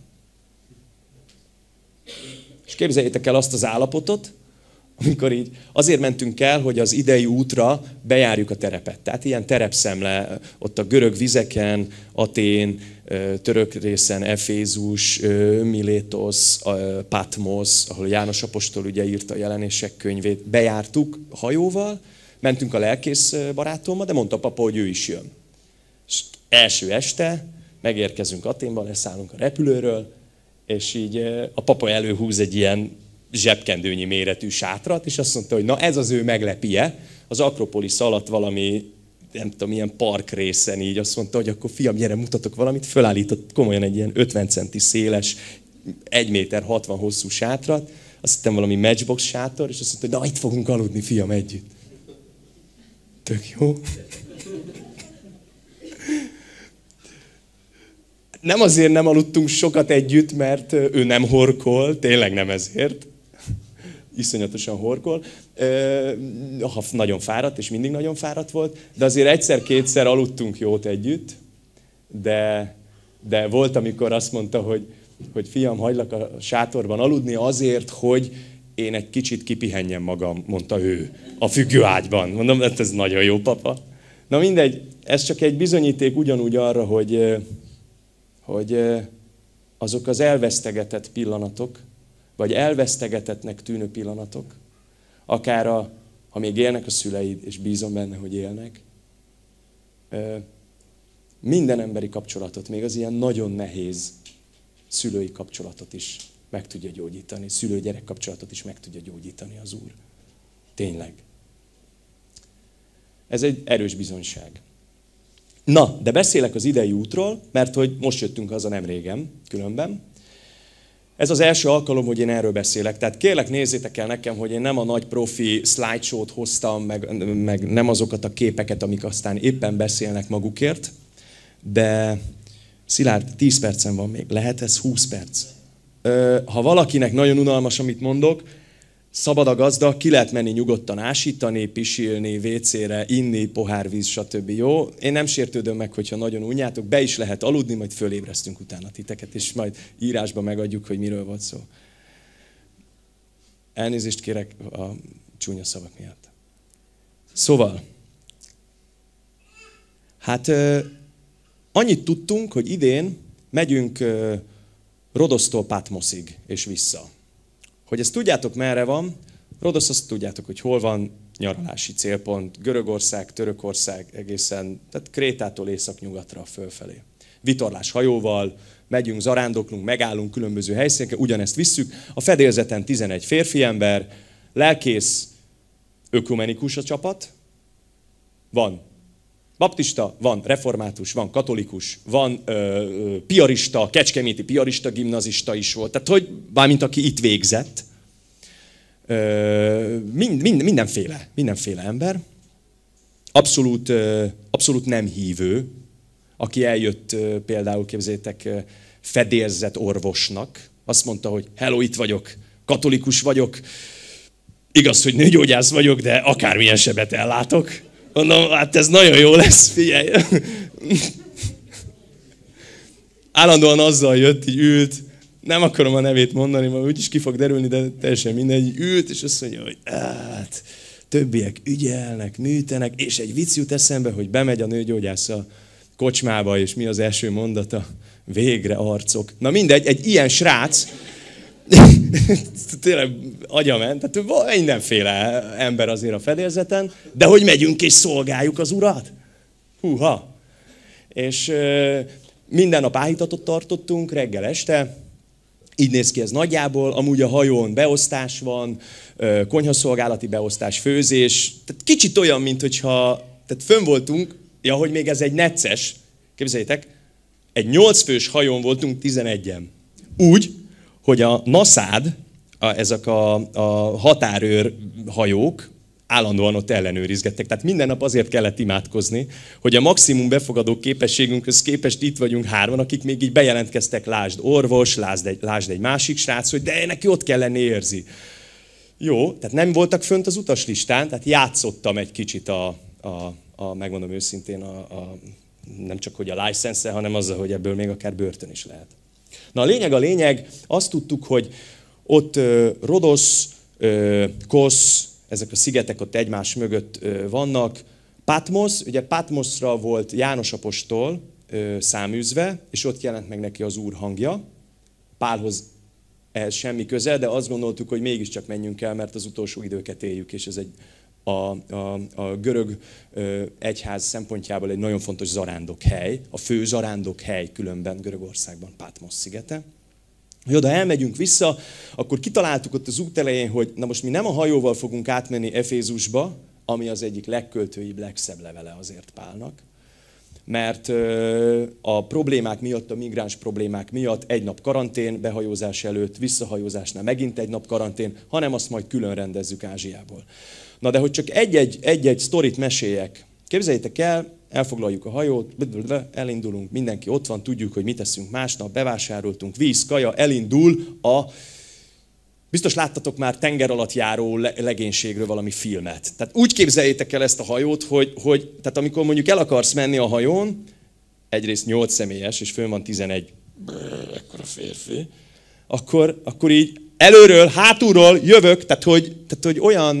És képzeljétek el azt az állapotot, amikor így azért mentünk el, hogy az idei útra bejárjuk a terepet. Tehát ilyen terepszemle, ott a görög vizeken, Atén, török részen, Efézus, Milétosz, Patmos, ahol János apostol ugye írta a jelenések könyvét, bejártuk hajóval, mentünk a lelkész barátommal, de mondta a papa, hogy ő is jön. És első este megérkezünk Aténba, leszállunk a repülőről, és így a papa előhúz egy ilyen zsebkendőnyi méretű sátrat, és azt mondta, hogy na ez az ő meglepie. Az Akropolisz alatt valami, nem tudom, ilyen park részen így azt mondta, hogy akkor fiam, gyere, mutatok valamit. Fölállított komolyan egy ilyen ötven centi széles, egy méter hatvan hosszú sátrat. Azt hittem valami matchbox sátor, és azt mondta, hogy na itt fogunk aludni, fiam, együtt. Tök jó. Nem azért nem aludtunk sokat együtt, mert ő nem horkol, tényleg nem ezért. Iszonyatosan horkol. Ha nagyon fáradt, és mindig nagyon fáradt volt, de azért egyszer-kétszer aludtunk jót együtt, de, de volt, amikor azt mondta, hogy, hogy fiam, hagylak a sátorban aludni azért, hogy én egy kicsit kipihenjem magam, mondta ő, a függőágyban. Mondom, hát ez nagyon jó, papa. Na mindegy, ez csak egy bizonyíték ugyanúgy arra, hogy, hogy azok az elvesztegetett pillanatok, vagy elvesztegetettnek tűnő pillanatok, akár a, ha még élnek a szüleid, és bízom benne, hogy élnek, minden emberi kapcsolatot, még az ilyen nagyon nehéz szülői kapcsolatot is meg tudja gyógyítani, szülő-gyerek kapcsolatot is meg tudja gyógyítani az Úr. Tényleg. Ez egy erős bizonyság. Na, de beszélek az idei útról, mert hogy most jöttünk haza nem régen, különben. Ez az első alkalom, hogy én erről beszélek. Tehát kérlek, nézzétek el nekem, hogy én nem a nagy profi slideshow-t hoztam, meg, meg nem azokat a képeket, amik aztán éppen beszélnek magukért, de Szilárd, tíz percen van még. Lehet ez húsz perc? Ha valakinek nagyon unalmas, amit mondok, szabad a gazda, ki lehet menni nyugodtan ásítani, pisilni, vécére, inni, pohárvíz, stb. Jó? Én nem sértődöm meg, hogyha nagyon unjátok, be is lehet aludni, majd fölébresztünk utána titeket, és majd írásba megadjuk, hogy miről volt szó. Elnézést kérek a csúnya szavak miatt. Szóval, hát annyit tudtunk, hogy idén megyünk Rodosztól Patmosig és vissza. Hogy ezt tudjátok, merre van, Rodosz, azt tudjátok, hogy hol van, nyaralási célpont, Görögország, Törökország egészen, tehát Krétától északnyugatra fölfelé. vitorlás hajóval, megyünk, zarándoklunk, megállunk különböző helyszíneken, ugyanezt visszük. A fedélzeten tizenegy férfi ember, lelkész, ökumenikus a csapat, van baptista, van református, van katolikus, van ö, ö, piarista, kecskeméti piarista gimnazista is volt, tehát hogy bármint aki itt végzett. Ö, mind, mind, mindenféle, mindenféle ember. Abszolút, ö, abszolút nem hívő, aki eljött ö, például, képzeljétek, ö, fedélzett orvosnak. Azt mondta, hogy hello, itt vagyok, katolikus vagyok, igaz, hogy nőgyógyász vagyok, de akármilyen sebet ellátok. Mondom, hát ez nagyon jó lesz, figyelj. Állandóan azzal jött, így ült, nem akarom a nevét mondani, mert úgyis ki fog derülni, de teljesen mindegy, ült, és azt mondja, hogy hát, többiek ügyelnek, műtenek, és egy vicc jut eszembe, hogy bemegy a nőgyógyász a kocsmába, és mi az első mondata? Végre arcok. Na mindegy, egy ilyen srác, tényleg agyament, tehát mindenféle ember azért a fedélzeten, de hogy megyünk és szolgáljuk az Urat? Húha! És minden nap áhítatot tartottunk reggel este, így néz ki ez nagyjából, amúgy a hajón beosztás van, konyhaszolgálati beosztás, főzés, tehát kicsit olyan, mint hogyha, tehát fönn voltunk, ja, hogy még ez egy necces, képzeljétek, egy nyolc fős hajón voltunk tizenegyen. Úgy, hogy a naszád, a, ezek a, a határőr hajók állandóan ott ellenőrizgettek. Tehát minden nap azért kellett imádkozni, hogy a maximum befogadó képességünkhöz képest itt vagyunk hárman, akik még így bejelentkeztek, lásd orvos, lásd egy, lásd egy másik srác, hogy de neki ott kell lenni, érzi. Jó, tehát nem voltak fönt az utaslistán, tehát játszottam egy kicsit a, a, a megmondom őszintén, a, a, nem csak hogy a license-el, hanem azzal, hogy ebből még akár börtön is lehet. Na a lényeg a lényeg, azt tudtuk, hogy ott uh, Rodosz, uh, Kosz, ezek a szigetek ott egymás mögött uh, vannak. Patmos, ugye Patmosra volt János apostol uh, száműzve, és ott jelent meg neki az Úr hangja. Pálhoz ehhez semmi köze, de azt gondoltuk, hogy mégiscsak menjünk el, mert az utolsó időket éljük, és ez egy a, a, a görög uh, egyház szempontjából egy nagyon fontos zarándokhely, a fő zarándokhely különben Görögországban, Patmos szigete. Hogy oda elmegyünk vissza, akkor kitaláltuk ott az út elején, hogy na most mi nem a hajóval fogunk átmenni Efézusba, ami az egyik legköltőibb, legszebb levele azért Pálnak, mert uh, a problémák miatt, a migráns problémák miatt egy nap karantén, behajózás előtt, visszahajózásnál megint egy nap karantén, hanem azt majd külön rendezzük Ázsiából. Na de hogy csak egy-egy, egy-egy sztorit meséljek. Képzeljétek el, elfoglaljuk a hajót, elindulunk, mindenki ott van, tudjuk, hogy mit teszünk másnap, bevásároltunk, víz, kaja, elindul a... Biztos láttatok már tenger alatt járó legénységről valami filmet. Tehát úgy képzeljétek el ezt a hajót, hogy, hogy tehát amikor mondjuk el akarsz menni a hajón, egyrészt nyolc személyes, és fönn van tizenegy, ekkora férfi, akkor, akkor így előről, hátulról jövök, tehát hogy, tehát, hogy olyan...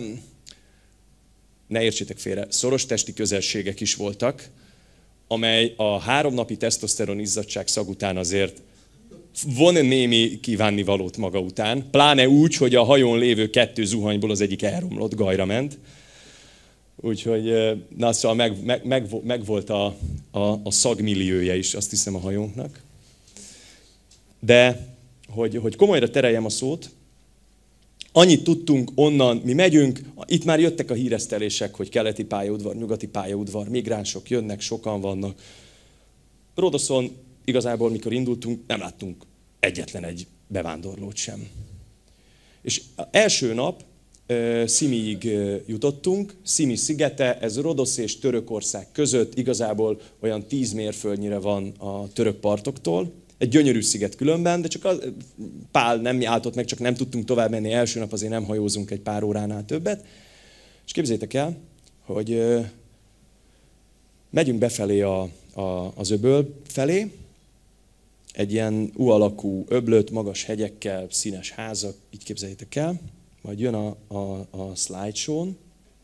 Ne értsétek félre, szoros testi közelségek is voltak, amely a háromnapi tesztoszteron izzadság szag után azért von némi kívánnivalót maga után, pláne úgy, hogy a hajón lévő kettő zuhanyból az egyik elromlott, gajra ment. Úgyhogy na, szóval meg, meg, meg, meg volt a, a, a szagmilliója is, azt hiszem, a hajónknak. De, hogy, hogy komolyra tereljem a szót, annyit tudtunk onnan, mi megyünk, itt már jöttek a híresztelések, hogy keleti pályaudvar, nyugati pályaudvar, migránsok jönnek, sokan vannak. Rodoszon igazából, mikor indultunk, nem láttunk egyetlen egy bevándorlót sem. És első nap uh, Szimiig uh, jutottunk, Szimi szigete, ez Rodosz és Törökország között, igazából olyan tíz mérföldnyire van a török partoktól. Egy gyönyörű sziget különben, de csak az, Pál nem álltott meg, csak nem tudtunk tovább menni. Első nap azért nem hajózunk egy pár óránál többet. És képzeljétek el, hogy uh, megyünk befelé a, a, az öböl felé, egy ilyen U-alakú öblöt, magas hegyekkel, színes házak, így képzeljétek el. Majd jön a, a, a slideshow-n,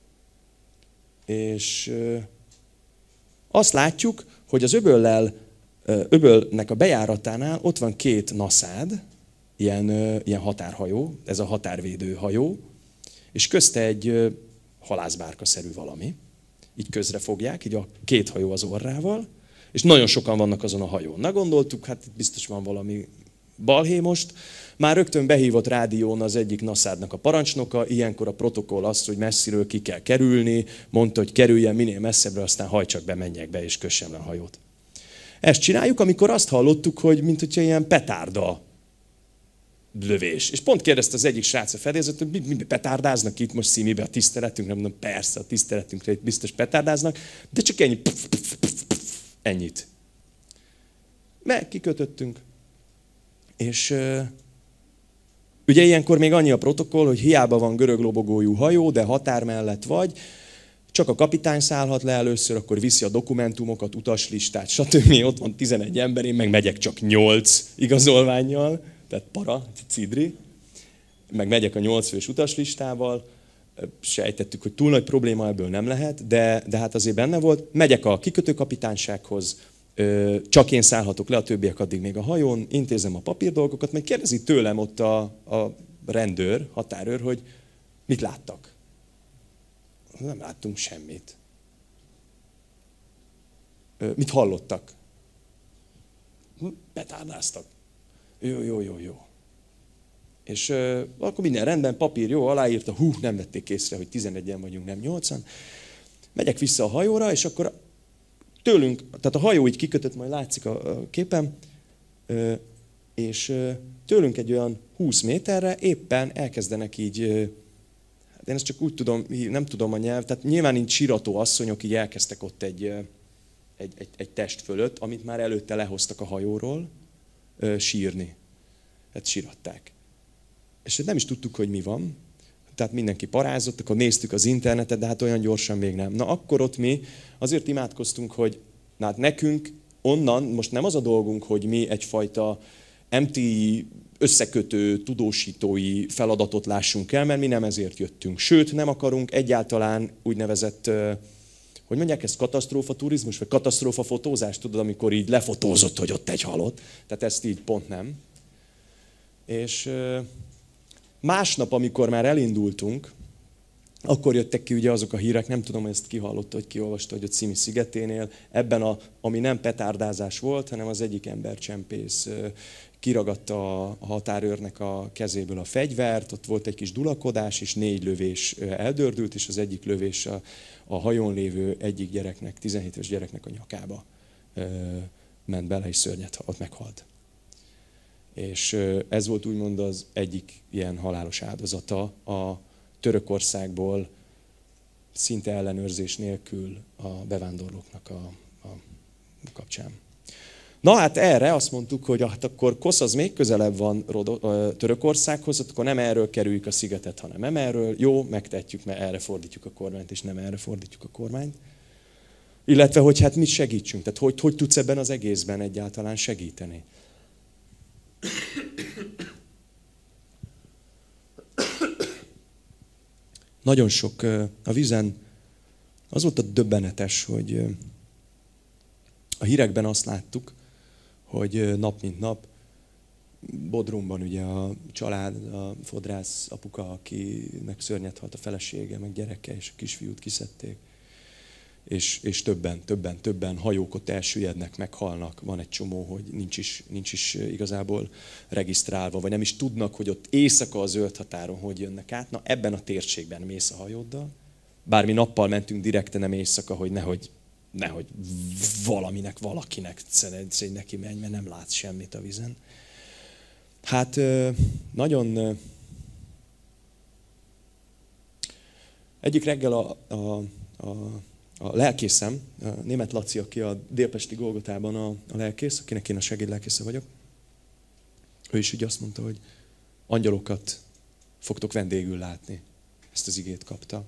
és uh, azt látjuk, hogy az öböllel öbölnek a bejáratánál ott van két naszád, ilyen, ilyen határhajó, ez a határvédő hajó, és közte egy halászbárkaszerű valami. Így közre fogják, így a két hajó az orrával, És nagyon sokan vannak azon a hajón. Na gondoltuk, hát biztos van valami balhé most. Már rögtön behívott rádión az egyik naszádnak a parancsnoka, ilyenkor a protokoll az, hogy messziről ki kell kerülni, mondta, hogy kerüljen minél messzebbre, aztán hajtsak be, menjek be és kössem le a hajót. Ezt csináljuk, amikor azt hallottuk, hogy mint hogyha ilyen petárda lövés. És pont kérdezte az egyik srác a fedélzet, hogy mi, mi petárdáznak itt most Szimibe a tiszteletünkre, mondom, persze a tiszteletünkre itt biztos petárdáznak, de csak ennyi, puf, puf, puf, puf, ennyit. Meg kikötöttünk. És uh, ugye ilyenkor még annyi a protokoll, hogy hiába van görög lobogójú hajó, de határ mellett vagy, csak a kapitány szállhat le először, akkor viszi a dokumentumokat, utaslistát, stb. Ott van tizenegy ember, én meg megyek csak nyolc igazolvánnyal, tehát para, cidri, meg megyek a nyolc fős utaslistával, sejtettük, hogy túl nagy probléma ebből nem lehet, de, de hát azért benne volt. Megyek a kikötőkapitánysághoz, csak én szállhatok le, a többiek addig még a hajón, intézem a papírdolgokat, meg kérdezi tőlem ott a, a rendőr, határőr, hogy mit láttak. Nem láttunk semmit. Mit hallottak? Betárdáztak. Jó, jó, jó, jó. És uh, akkor minden rendben, papír jó, aláírta, hú, nem vették észre, hogy tizenegyen vagyunk, nem nyolcan. Megyek vissza a hajóra, és akkor tőlünk, tehát a hajó így kikötött, majd látszik a, a képen, uh, és uh, tőlünk egy olyan húsz méterre éppen elkezdenek így, uh, hát én ezt csak úgy tudom, nem tudom a nyelv, tehát nyilván így sírató asszonyok így elkezdtek ott egy, uh, egy, egy, egy test fölött, amit már előtte lehoztak a hajóról, uh, sírni. Hát síratták. És nem is tudtuk, hogy mi van. Tehát mindenki parázott, akkor néztük az internetet, de hát olyan gyorsan még nem. Na akkor ott mi azért imádkoztunk, hogy na hát nekünk onnan most nem az a dolgunk, hogy mi egyfajta em té i összekötő, tudósítói feladatot lássunk el, mert mi nem ezért jöttünk. Sőt, nem akarunk egyáltalán úgynevezett, hogy mondják ezt, katasztrófa turizmus, vagy katasztrófa fotózás, tudod, amikor így lefotózott, hogy ott egy halott. Tehát ezt így pont nem. És másnap, amikor már elindultunk, akkor jöttek ki ugye azok a hírek, nem tudom, hogy ezt kihallotta, hogy kiolvasta, hogy a Cimi szigeténél, ebben, a, ami nem petárdázás volt, hanem az egyik embercsempész kiragadta a határőrnek a kezéből a fegyvert, ott volt egy kis dulakodás, és négy lövés eldördült, és az egyik lövés a, a hajón lévő egyik gyereknek, tizenhét éves gyereknek a nyakába ment bele, és szörnyet ott meghalt. És ez volt úgymond az egyik ilyen halálos áldozata a Törökországból szinte ellenőrzés nélkül a bevándorlóknak a, a kapcsán. Na hát erre azt mondtuk, hogy hát akkor Kosz az még közelebb van Törökországhoz, akkor nem erről kerüljük a szigetet, hanem nem erről. Jó, megtehetjük, mert erre fordítjuk a kormányt, és nem erre fordítjuk a kormányt. Illetve, hogy hát mit segítsünk, tehát hogy, hogy tudsz ebben az egészben egyáltalán segíteni. Nagyon sok a vízen, az volt a döbbenetes, hogy a hírekben azt láttuk, hogy nap mint nap Bodrumban ugye a család, a fodrász apuka, akinek szörnyet halt a felesége, meg gyereke, és a kisfiút kiszedték. És, és többen, többen, többen hajók ott elsüllyednek, meghalnak. Van egy csomó, hogy nincs is, nincs is igazából regisztrálva, vagy nem is tudnak, hogy ott éjszaka a zöld határon hogy jönnek át. Na ebben a térségben mész a hajóddal. Bár mi nappal mentünk direkte, nem éjszaka, hogy nehogy, nehogy valaminek, valakinek szerint neki menj, mert nem látsz semmit a vízen. Hát nagyon... Egyik reggel a... a, a A lelkészem, a német Laci, aki a délpesti Golgotában a, a lelkész, akinek én a segédlelkésze vagyok, ő is úgy azt mondta, hogy angyalokat fogtok vendégül látni. Ezt az igét kapta.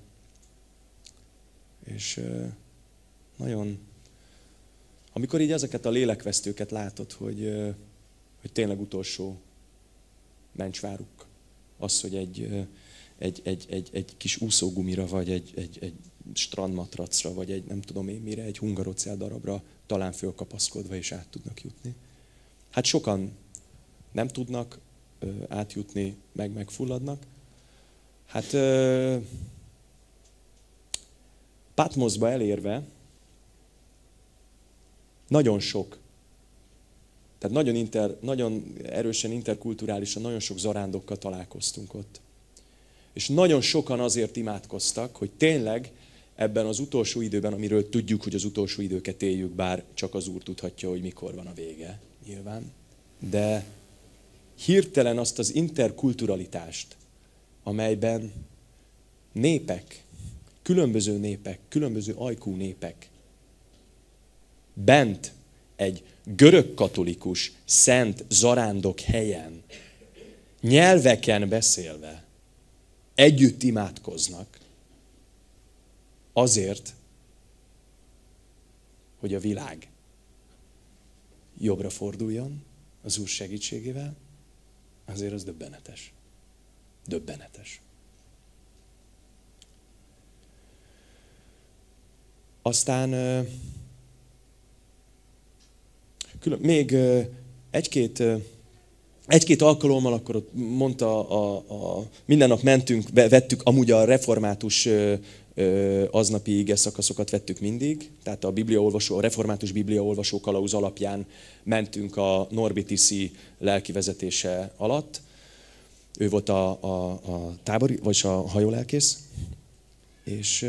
És nagyon, amikor így ezeket a lélekvesztőket látod, hogy, hogy tényleg utolsó mencsváruk, az, hogy egy, egy, egy, egy, egy kis úszógumira, vagy egy, egy, egy strandmatracra, vagy egy nem tudom én mire, egy hungarocell darabra talán fölkapaszkodva és át tudnak jutni. Hát sokan nem tudnak ö, átjutni, meg megfulladnak. Hát ö, Patmosba elérve nagyon sok, tehát nagyon, inter, nagyon erősen interkulturálisan, nagyon sok zarándokkal találkoztunk ott. És nagyon sokan azért imádkoztak, hogy tényleg ebben az utolsó időben, amiről tudjuk, hogy az utolsó időket éljük, bár csak az Úr tudhatja, hogy mikor van a vége, nyilván. De hirtelen azt az interkulturalitást, amelyben népek, különböző népek, különböző ajkú népek bent egy görögkatolikus, szent zarándok helyen, nyelveken beszélve, együtt imádkoznak, azért, hogy a világ jobbra forduljon az Úr segítségével, azért az döbbenetes. Döbbenetes. Aztán külön, még egy-két, egy-két alkalommal akkor ott mondta, a, a, minden nap mentünk, vettük amúgy a református aznapi ige szakaszokat vettük mindig, tehát a, bibliaolvasó, a református bibliaolvasó kalauz alapján mentünk a Norbi Tiszi lelki vezetése alatt. Ő volt a, a, a tábori, vagy a hajólelkész. És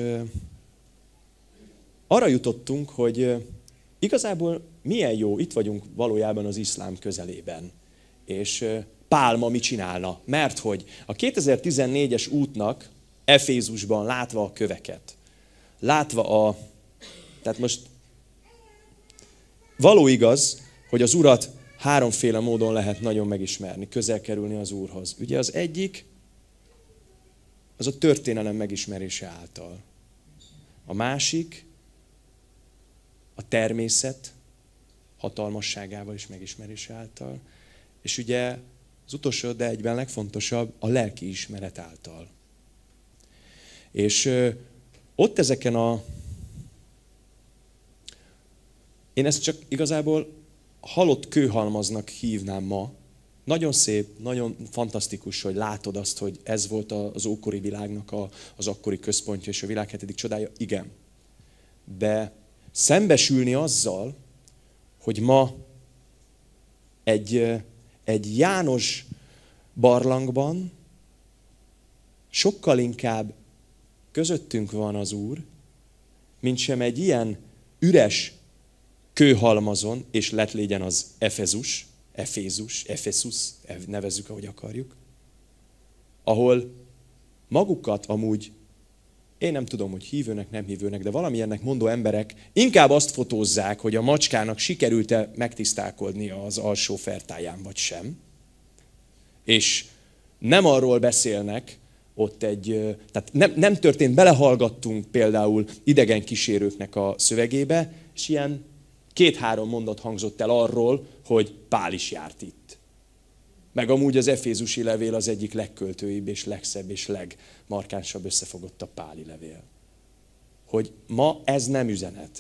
arra jutottunk, hogy igazából milyen jó, itt vagyunk valójában az iszlám közelében. És Pál ma mit csinálna? Mert hogy a kétezer-tizennégyes útnak Efézusban látva a köveket, látva a... Tehát most való igaz, hogy az Urat háromféle módon lehet nagyon megismerni, közel kerülni az Úrhoz. Ugye az egyik, az a történelem megismerése által. A másik, a természet hatalmasságával és megismerése által. És ugye az utolsó, de egyben legfontosabb, a lelki ismeret által. És ott ezeken a... Én ezt csak igazából halott kőhalmaznak hívnám ma. Nagyon szép, nagyon fantasztikus, hogy látod azt, hogy ez volt az ókori világnak a, az akkori központja és a világ hetedik csodája. Igen. De szembesülni azzal, hogy ma egy, egy János barlangban sokkal inkább közöttünk van az Úr, mint sem egy ilyen üres kőhalmazon, és lett légyen az Efezus, Efézus, Efeszus, nevezzük, ahogy akarjuk, ahol magukat amúgy, én nem tudom, hogy hívőnek, nem hívőnek, de valamilyennek mondó emberek inkább azt fotózzák, hogy a macskának sikerült-e megtisztálkodnia az alsó fertáján, vagy sem. És nem arról beszélnek, ott egy, tehát nem, nem történt, belehallgattunk például idegen kísérőknek a szövegébe, és ilyen két-három mondat hangzott el arról, hogy Pál is járt itt. Meg amúgy az efézusi levél az egyik legköltőibb és legszebb és legmarkánsabb összefogott a páli levél. Hogy ma ez nem üzenet.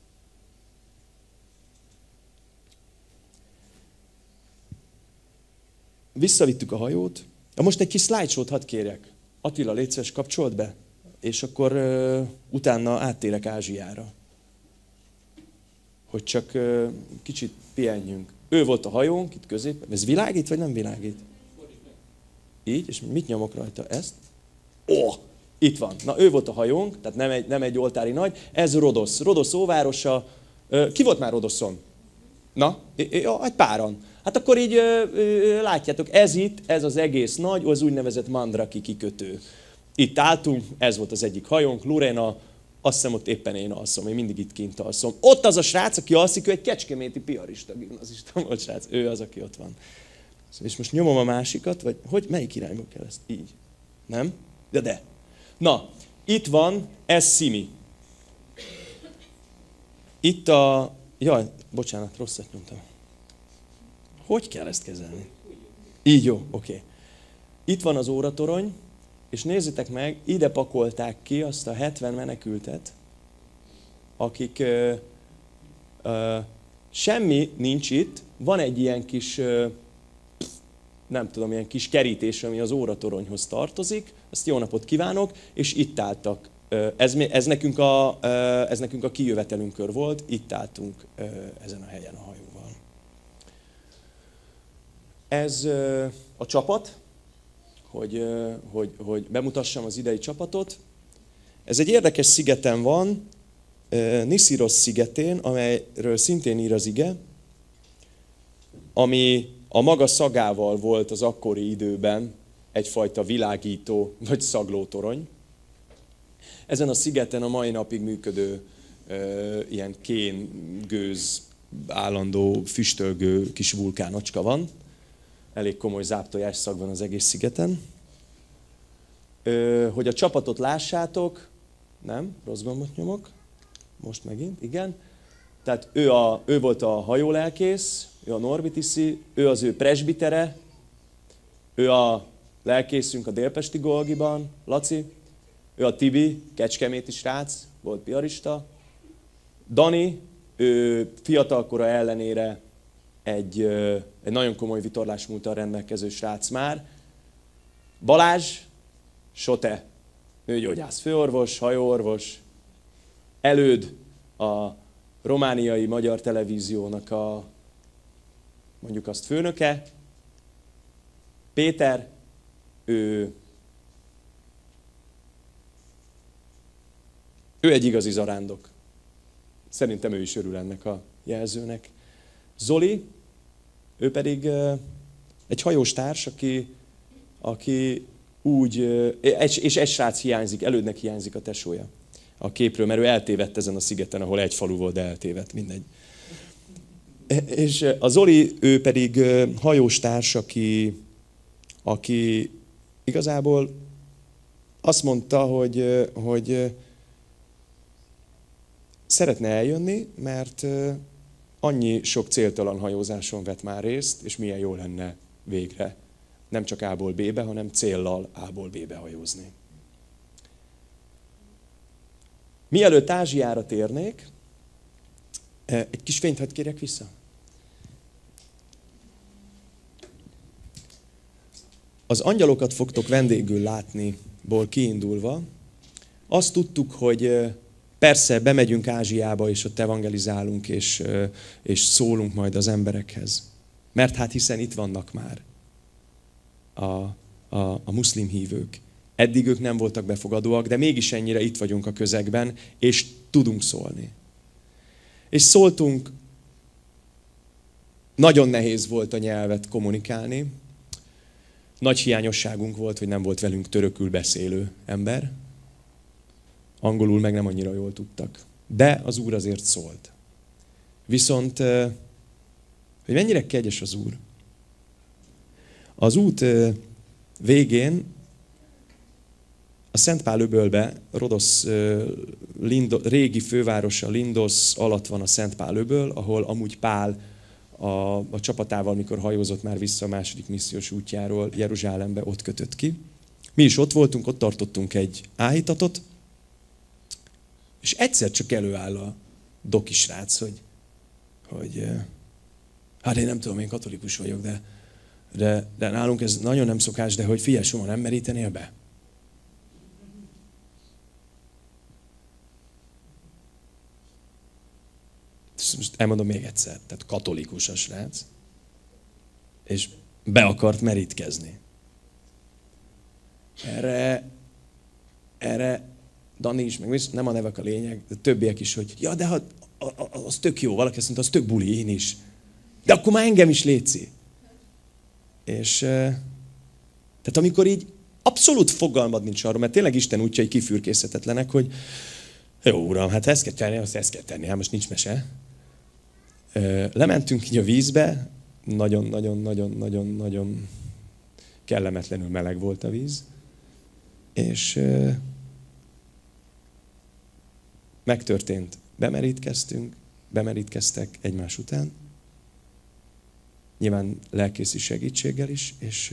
Visszavittük a hajót. Na most egy kis slideshow-t hadd kérjek. Attila, légy szíves, kapcsold be, és akkor uh, utána áttérek Ázsiára. Hogy csak uh, kicsit pihenjünk. Ő volt a hajónk, itt középen. Ez világít, vagy nem világít? Így, és mit nyomok rajta? Ezt? Ó, oh, itt van. Na, ő volt a hajónk, tehát nem egy, nem egy oltári nagy. Ez Rodosz. Rodosz óvárosa. Uh, ki volt már Rodoszon? Na, egy páran. Hát akkor így ö, ö, látjátok, ez itt, ez az egész nagy, az úgynevezett Mandraki kikötő. Itt álltunk, ez volt az egyik hajónk, Lorena, azt hiszem ott éppen én alszom, én mindig itt kint alszom. Ott az a srác, aki alszik, ő egy kecskeméti piarista, gimnazista volt srác, ő az, aki ott van. És most nyomom a másikat, vagy hogy, melyik irányba kell ezt? Így. Nem? De de. Na, itt van, ez Szimi. Itt a... Jaj, bocsánat, rosszat nyomtam. Hogy kell ezt kezelni? Így jó, oké. Okay. Itt van az óratorony, és nézzétek meg, ide pakolták ki azt a hetven menekültet, akik ö, ö, semmi nincs itt, van egy ilyen kis, ö, nem tudom, ilyen kis kerítés, ami az óratoronyhoz tartozik, azt jó napot kívánok, és itt álltak Ez, ez, nekünk a, ez nekünk a kijövetelünkkor volt, itt álltunk ezen a helyen a hajóval. Ez a csapat, hogy, hogy, hogy bemutassam az idei csapatot. Ez egy érdekes szigeten van, Niszirosz szigetén, amelyről szintén ír az ige, ami a maga szagával volt az akkori időben egyfajta világító vagy szaglótorony. Ezen a szigeten a mai napig működő ö, ilyen kén, gőz, állandó, füstölgő kis vulkánocska van. Elég komoly záptojás szag van az egész szigeten. Ö, hogy a csapatot lássátok, nem, rossz gombot nyomok, most megint, igen. Tehát ő, a, ő volt a hajólelkész, ő a Norbi Tiszi, ő az ő presbitere, ő a lelkészünk a Délpesti Golgiban, Laci, ő a Tibi, kecskeméti srác, volt piarista. Dani, ő fiatalkora ellenére egy, egy nagyon komoly vitorlásmúlttal rendelkező srác már. Balázs, Sote, nőgyógyász főorvos, hajóorvos. Előd, a romániai magyar televíziónak a, mondjuk azt főnöke. Péter, ő Ő egy igazi zarándok. Szerintem ő is örül ennek a jelzőnek. Zoli, ő pedig egy hajós társ, aki, aki úgy, és egy srác hiányzik, Elődnek hiányzik a tesója a képről, mert ő eltévedt ezen a szigeten, ahol egy falu volt, de eltévedt, mindegy. És a Zoli, ő pedig hajós társ, aki, aki igazából azt mondta, hogy, hogy szeretne eljönni, mert annyi sok céltalan hajózáson vett már részt, és milyen jó lenne végre nem csak A-ból B-be, hanem céllal A-ból B-be hajózni. Mielőtt Ázsiára térnék, egy kis fényt hadd kérjek vissza. Az angyalokat fogtok vendégül látni-ból kiindulva, azt tudtuk, hogy persze bemegyünk Ázsiába, és ott evangelizálunk, és, és szólunk majd az emberekhez. Mert hát hiszen itt vannak már a, a, a muszlim hívők. Eddig ők nem voltak befogadóak, de mégis ennyire itt vagyunk a közegben, és tudunk szólni. És szóltunk, nagyon nehéz volt a nyelvet kommunikálni. Nagy hiányosságunk volt, hogy nem volt velünk törökül beszélő ember. Angolul meg nem annyira jól tudtak. De az Úr azért szólt. Viszont, hogy mennyire kegyes az Úr. Az út végén a Szent Pál öbölbe, Rodosz Lindo, régi fővárosa Lindosz alatt van a Szent Pál öböl, ahol amúgy Pál a, a csapatával, mikor hajózott már vissza a második missziós útjáról Jeruzsálembe, ott kötött ki. Mi is ott voltunk, ott tartottunk egy áhítatot, és egyszer csak előáll a doki srác, hogy, hogy hát én nem tudom, én katolikus vagyok, de, de, de nálunk ez nagyon nem szokás, de hogy figyelj, soha nem merítenél be? Most elmondom még egyszer, tehát katolikus a srác, és be akart merítkezni. Erre, erre Dani is, meg nem a nevek a lényeg, de többiek is, hogy ja, de ha, az tök jó, valaki azt mondta, az tök buli, én is. De akkor már engem is létszi. És tehát amikor így abszolút fogalmad nincs arról, mert tényleg Isten útjai kifürkészhetetlenek, hogy jó uram, hát ezt kell tenni, azt ezt kell tenni, hát most nincs mese. Lementünk így a vízbe, nagyon-nagyon-nagyon-nagyon-nagyon kellemetlenül meleg volt a víz, és megtörtént. Bemerítkeztünk, bemerítkeztek egymás után, nyilván lelkészi segítséggel is, és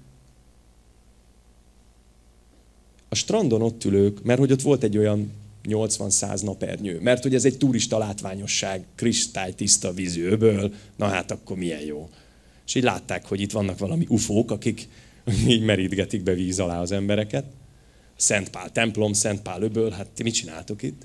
a strandon ott ülők, mert hogy ott volt egy olyan nyolcvan-száz napernyő, mert hogy ez egy turista látványosság, kristálytiszta vízű öböl, na hát akkor milyen jó. És így látták, hogy itt vannak valami ufók, akik így merítgetik be víz alá az embereket. Szent Pál templom, Szent Pál öböl, hát ti mit csináltok itt?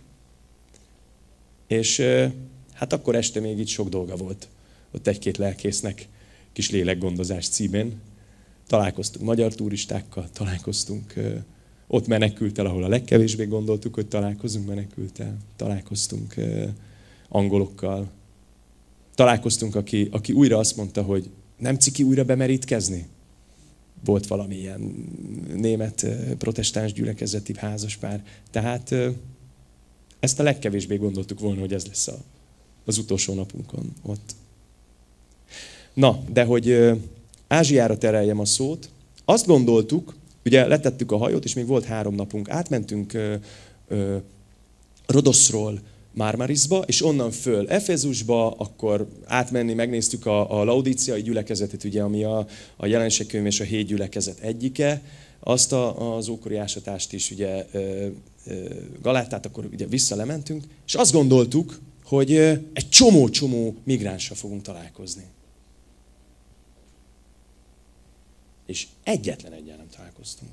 És hát akkor este még így sok dolga volt. Ott egy-két lelkésznek kis lélekgondozás címén. Találkoztunk magyar turistákkal, találkoztunk, ott menekült el, ahol a legkevésbé gondoltuk, hogy találkozunk, menekült el. Találkoztunk angolokkal. Találkoztunk, aki, aki újra azt mondta, hogy nem ciki újra bemerítkezni. Volt valami ilyen német protestáns gyülekezeti házaspár. Tehát ezt a legkevésbé gondoltuk volna, hogy ez lesz a, az utolsó napunkon ott. Na, de hogy Ázsiára tereljem a szót, azt gondoltuk, ugye letettük a hajót, és még volt három napunk, átmentünk ö, ö, Rodoszról Mármarisba, és onnan föl Efezusba, akkor átmenni, megnéztük a, a laudíciai gyülekezetet, ugye, ami a, a jelenségkönyv és a hét gyülekezet egyike, azt a, az ókori ásatást is, ugye ö, ö, Galátát, akkor ugye visszalementünk, és azt gondoltuk, hogy ö, egy csomó-csomó migránssal fogunk találkozni. És egyetlen egyen nem találkoztunk.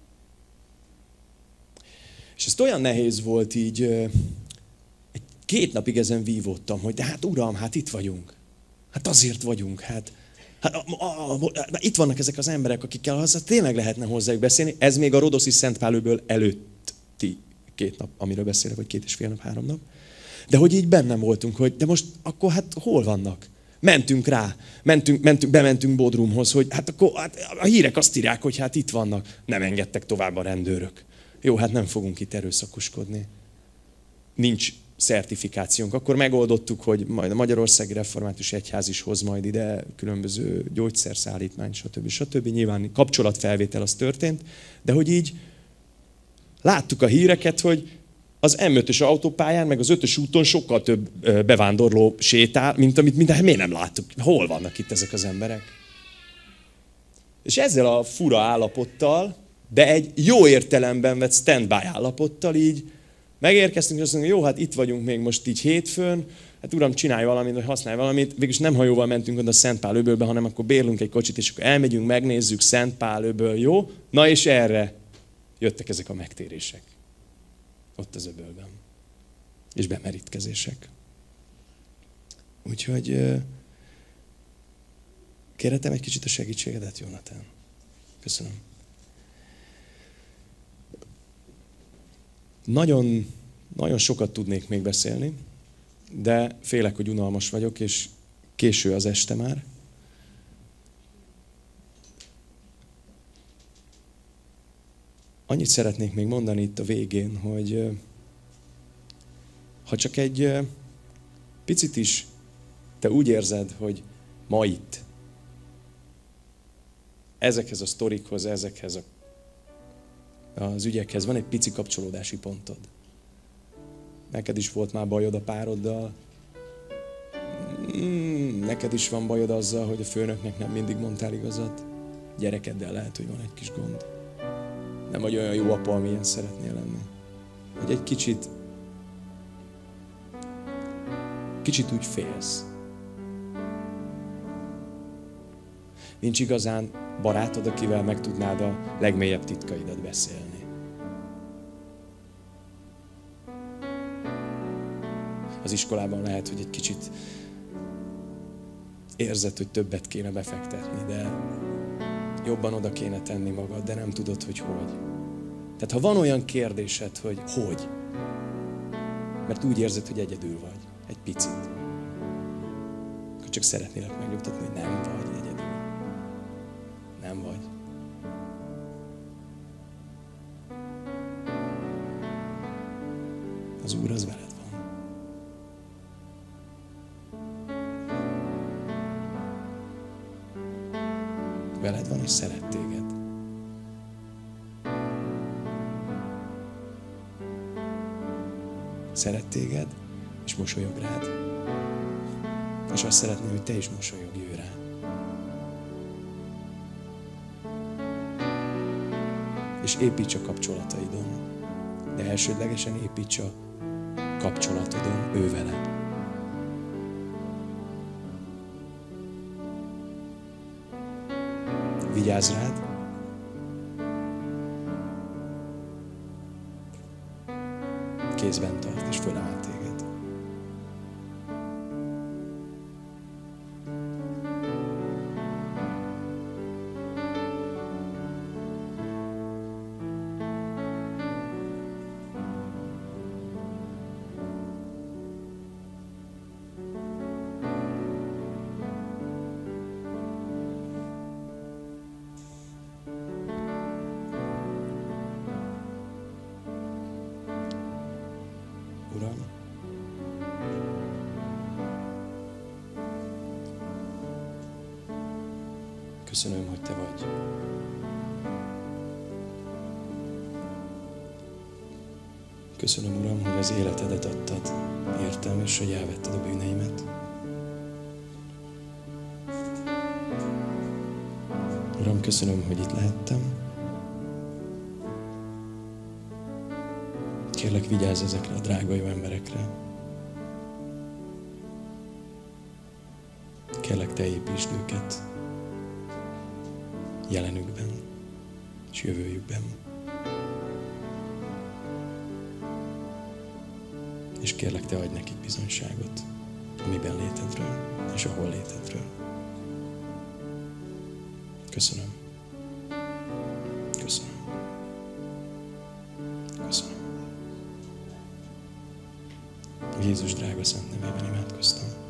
És ezt olyan nehéz volt így, egy két napig ezen vívódtam, hogy de hát uram, hát itt vagyunk. Hát azért vagyunk, hát, hát a, a, a, a, itt vannak ezek az emberek, akikkel az tényleg lehetne hozzájuk beszélni. Ez még a rodoszi Szent Pál-öböl előtti két nap, amiről beszélek, vagy két és fél nap, három nap. De hogy így bennem voltunk, hogy de most akkor hát hol vannak? Mentünk rá, mentünk, mentünk, bementünk Bodrumhoz, hogy hát akkor hát a hírek azt írják, hogy hát itt vannak. Nem engedtek tovább a rendőrök. Jó, hát nem fogunk itt erőszakoskodni. Nincs szertifikációnk. Akkor megoldottuk, hogy majd a Magyarországi Református Egyház is hoz majd ide különböző gyógyszerszállítmány, stb. stb. Nyilván kapcsolatfelvétel az történt, de hogy így láttuk a híreket, hogy az em ötös autópályán, meg az ötös úton sokkal több bevándorló sétál, mint amit minden, miért nem láttuk. Hol vannak itt ezek az emberek? És ezzel a fura állapottal, de egy jó értelemben vett stand-by állapottal így megérkeztünk, és azt mondjuk, jó, hát itt vagyunk még most így hétfőn, hát uram, csinálj valamit, vagy használj valamit. Végülis nem hajóval mentünk oda a Szent Pál-öbölbe, hanem akkor bérlünk egy kocsit, és akkor elmegyünk, megnézzük Szent Pál-öböl, jó? Na és erre jöttek ezek a megtérések. Ott az öbölben. És bemerítkezések. Úgyhogy kérhetem egy kicsit a segítségedet, Jónatán. Köszönöm. Nagyon, nagyon sokat tudnék még beszélni, de félek, hogy unalmas vagyok, és késő az este már. Annyit szeretnék még mondani itt a végén, hogy ha csak egy picit is te úgy érzed, hogy ma itt, ezekhez a sztorikhoz, ezekhez a, az ügyekhez van egy pici kapcsolódási pontod. Neked is volt már bajod a pároddal, neked is van bajod azzal, hogy a főnöknek nem mindig mondtál igazat, gyerekeddel lehet, hogy van egy kis gond. Nem vagy olyan jó apa, amilyen szeretnél lenni. Hogy egy kicsit, kicsit úgy félsz. Nincs igazán barátod, akivel meg tudnád a legmélyebb titkaidat beszélni. Az iskolában lehet, hogy egy kicsit érzed, hogy többet kéne befektetni, de jobban oda kéne tenni magad, de nem tudod, hogy hogy. Tehát ha van olyan kérdésed, hogy hogy, mert úgy érzed, hogy egyedül vagy, egy picit, akkor csak szeretnélek megnyugtatni, hogy nem vagy egyedül. Nem vagy. Az Úr az veled van. Veled van és szeret téged. Szeret téged, és mosolyog rád. És azt szeretné, hogy te is mosolyogj ő rá. És építs a kapcsolataidon. De elsődlegesen építs a kapcsolatodon ő vele. Vigyázz rád, kézben tart és fölemel téged. Uram, köszönöm, hogy Te vagy. Köszönöm, Uram, hogy az életedet adtad, értem, és hogy elvetted a bűneimet. Uram, köszönöm, hogy itt lehettem. Kérlek, vigyázz ezekre a drága jó emberekre. Kérlek, Te építsd őket jelenükben és jövőjükben. És kérlek, Te adj nekik bizonyságot a miben létedről és a hol létedről. Köszönöm. Köszönöm. Köszönöm. Jézus drága szent nevében imádkoztam.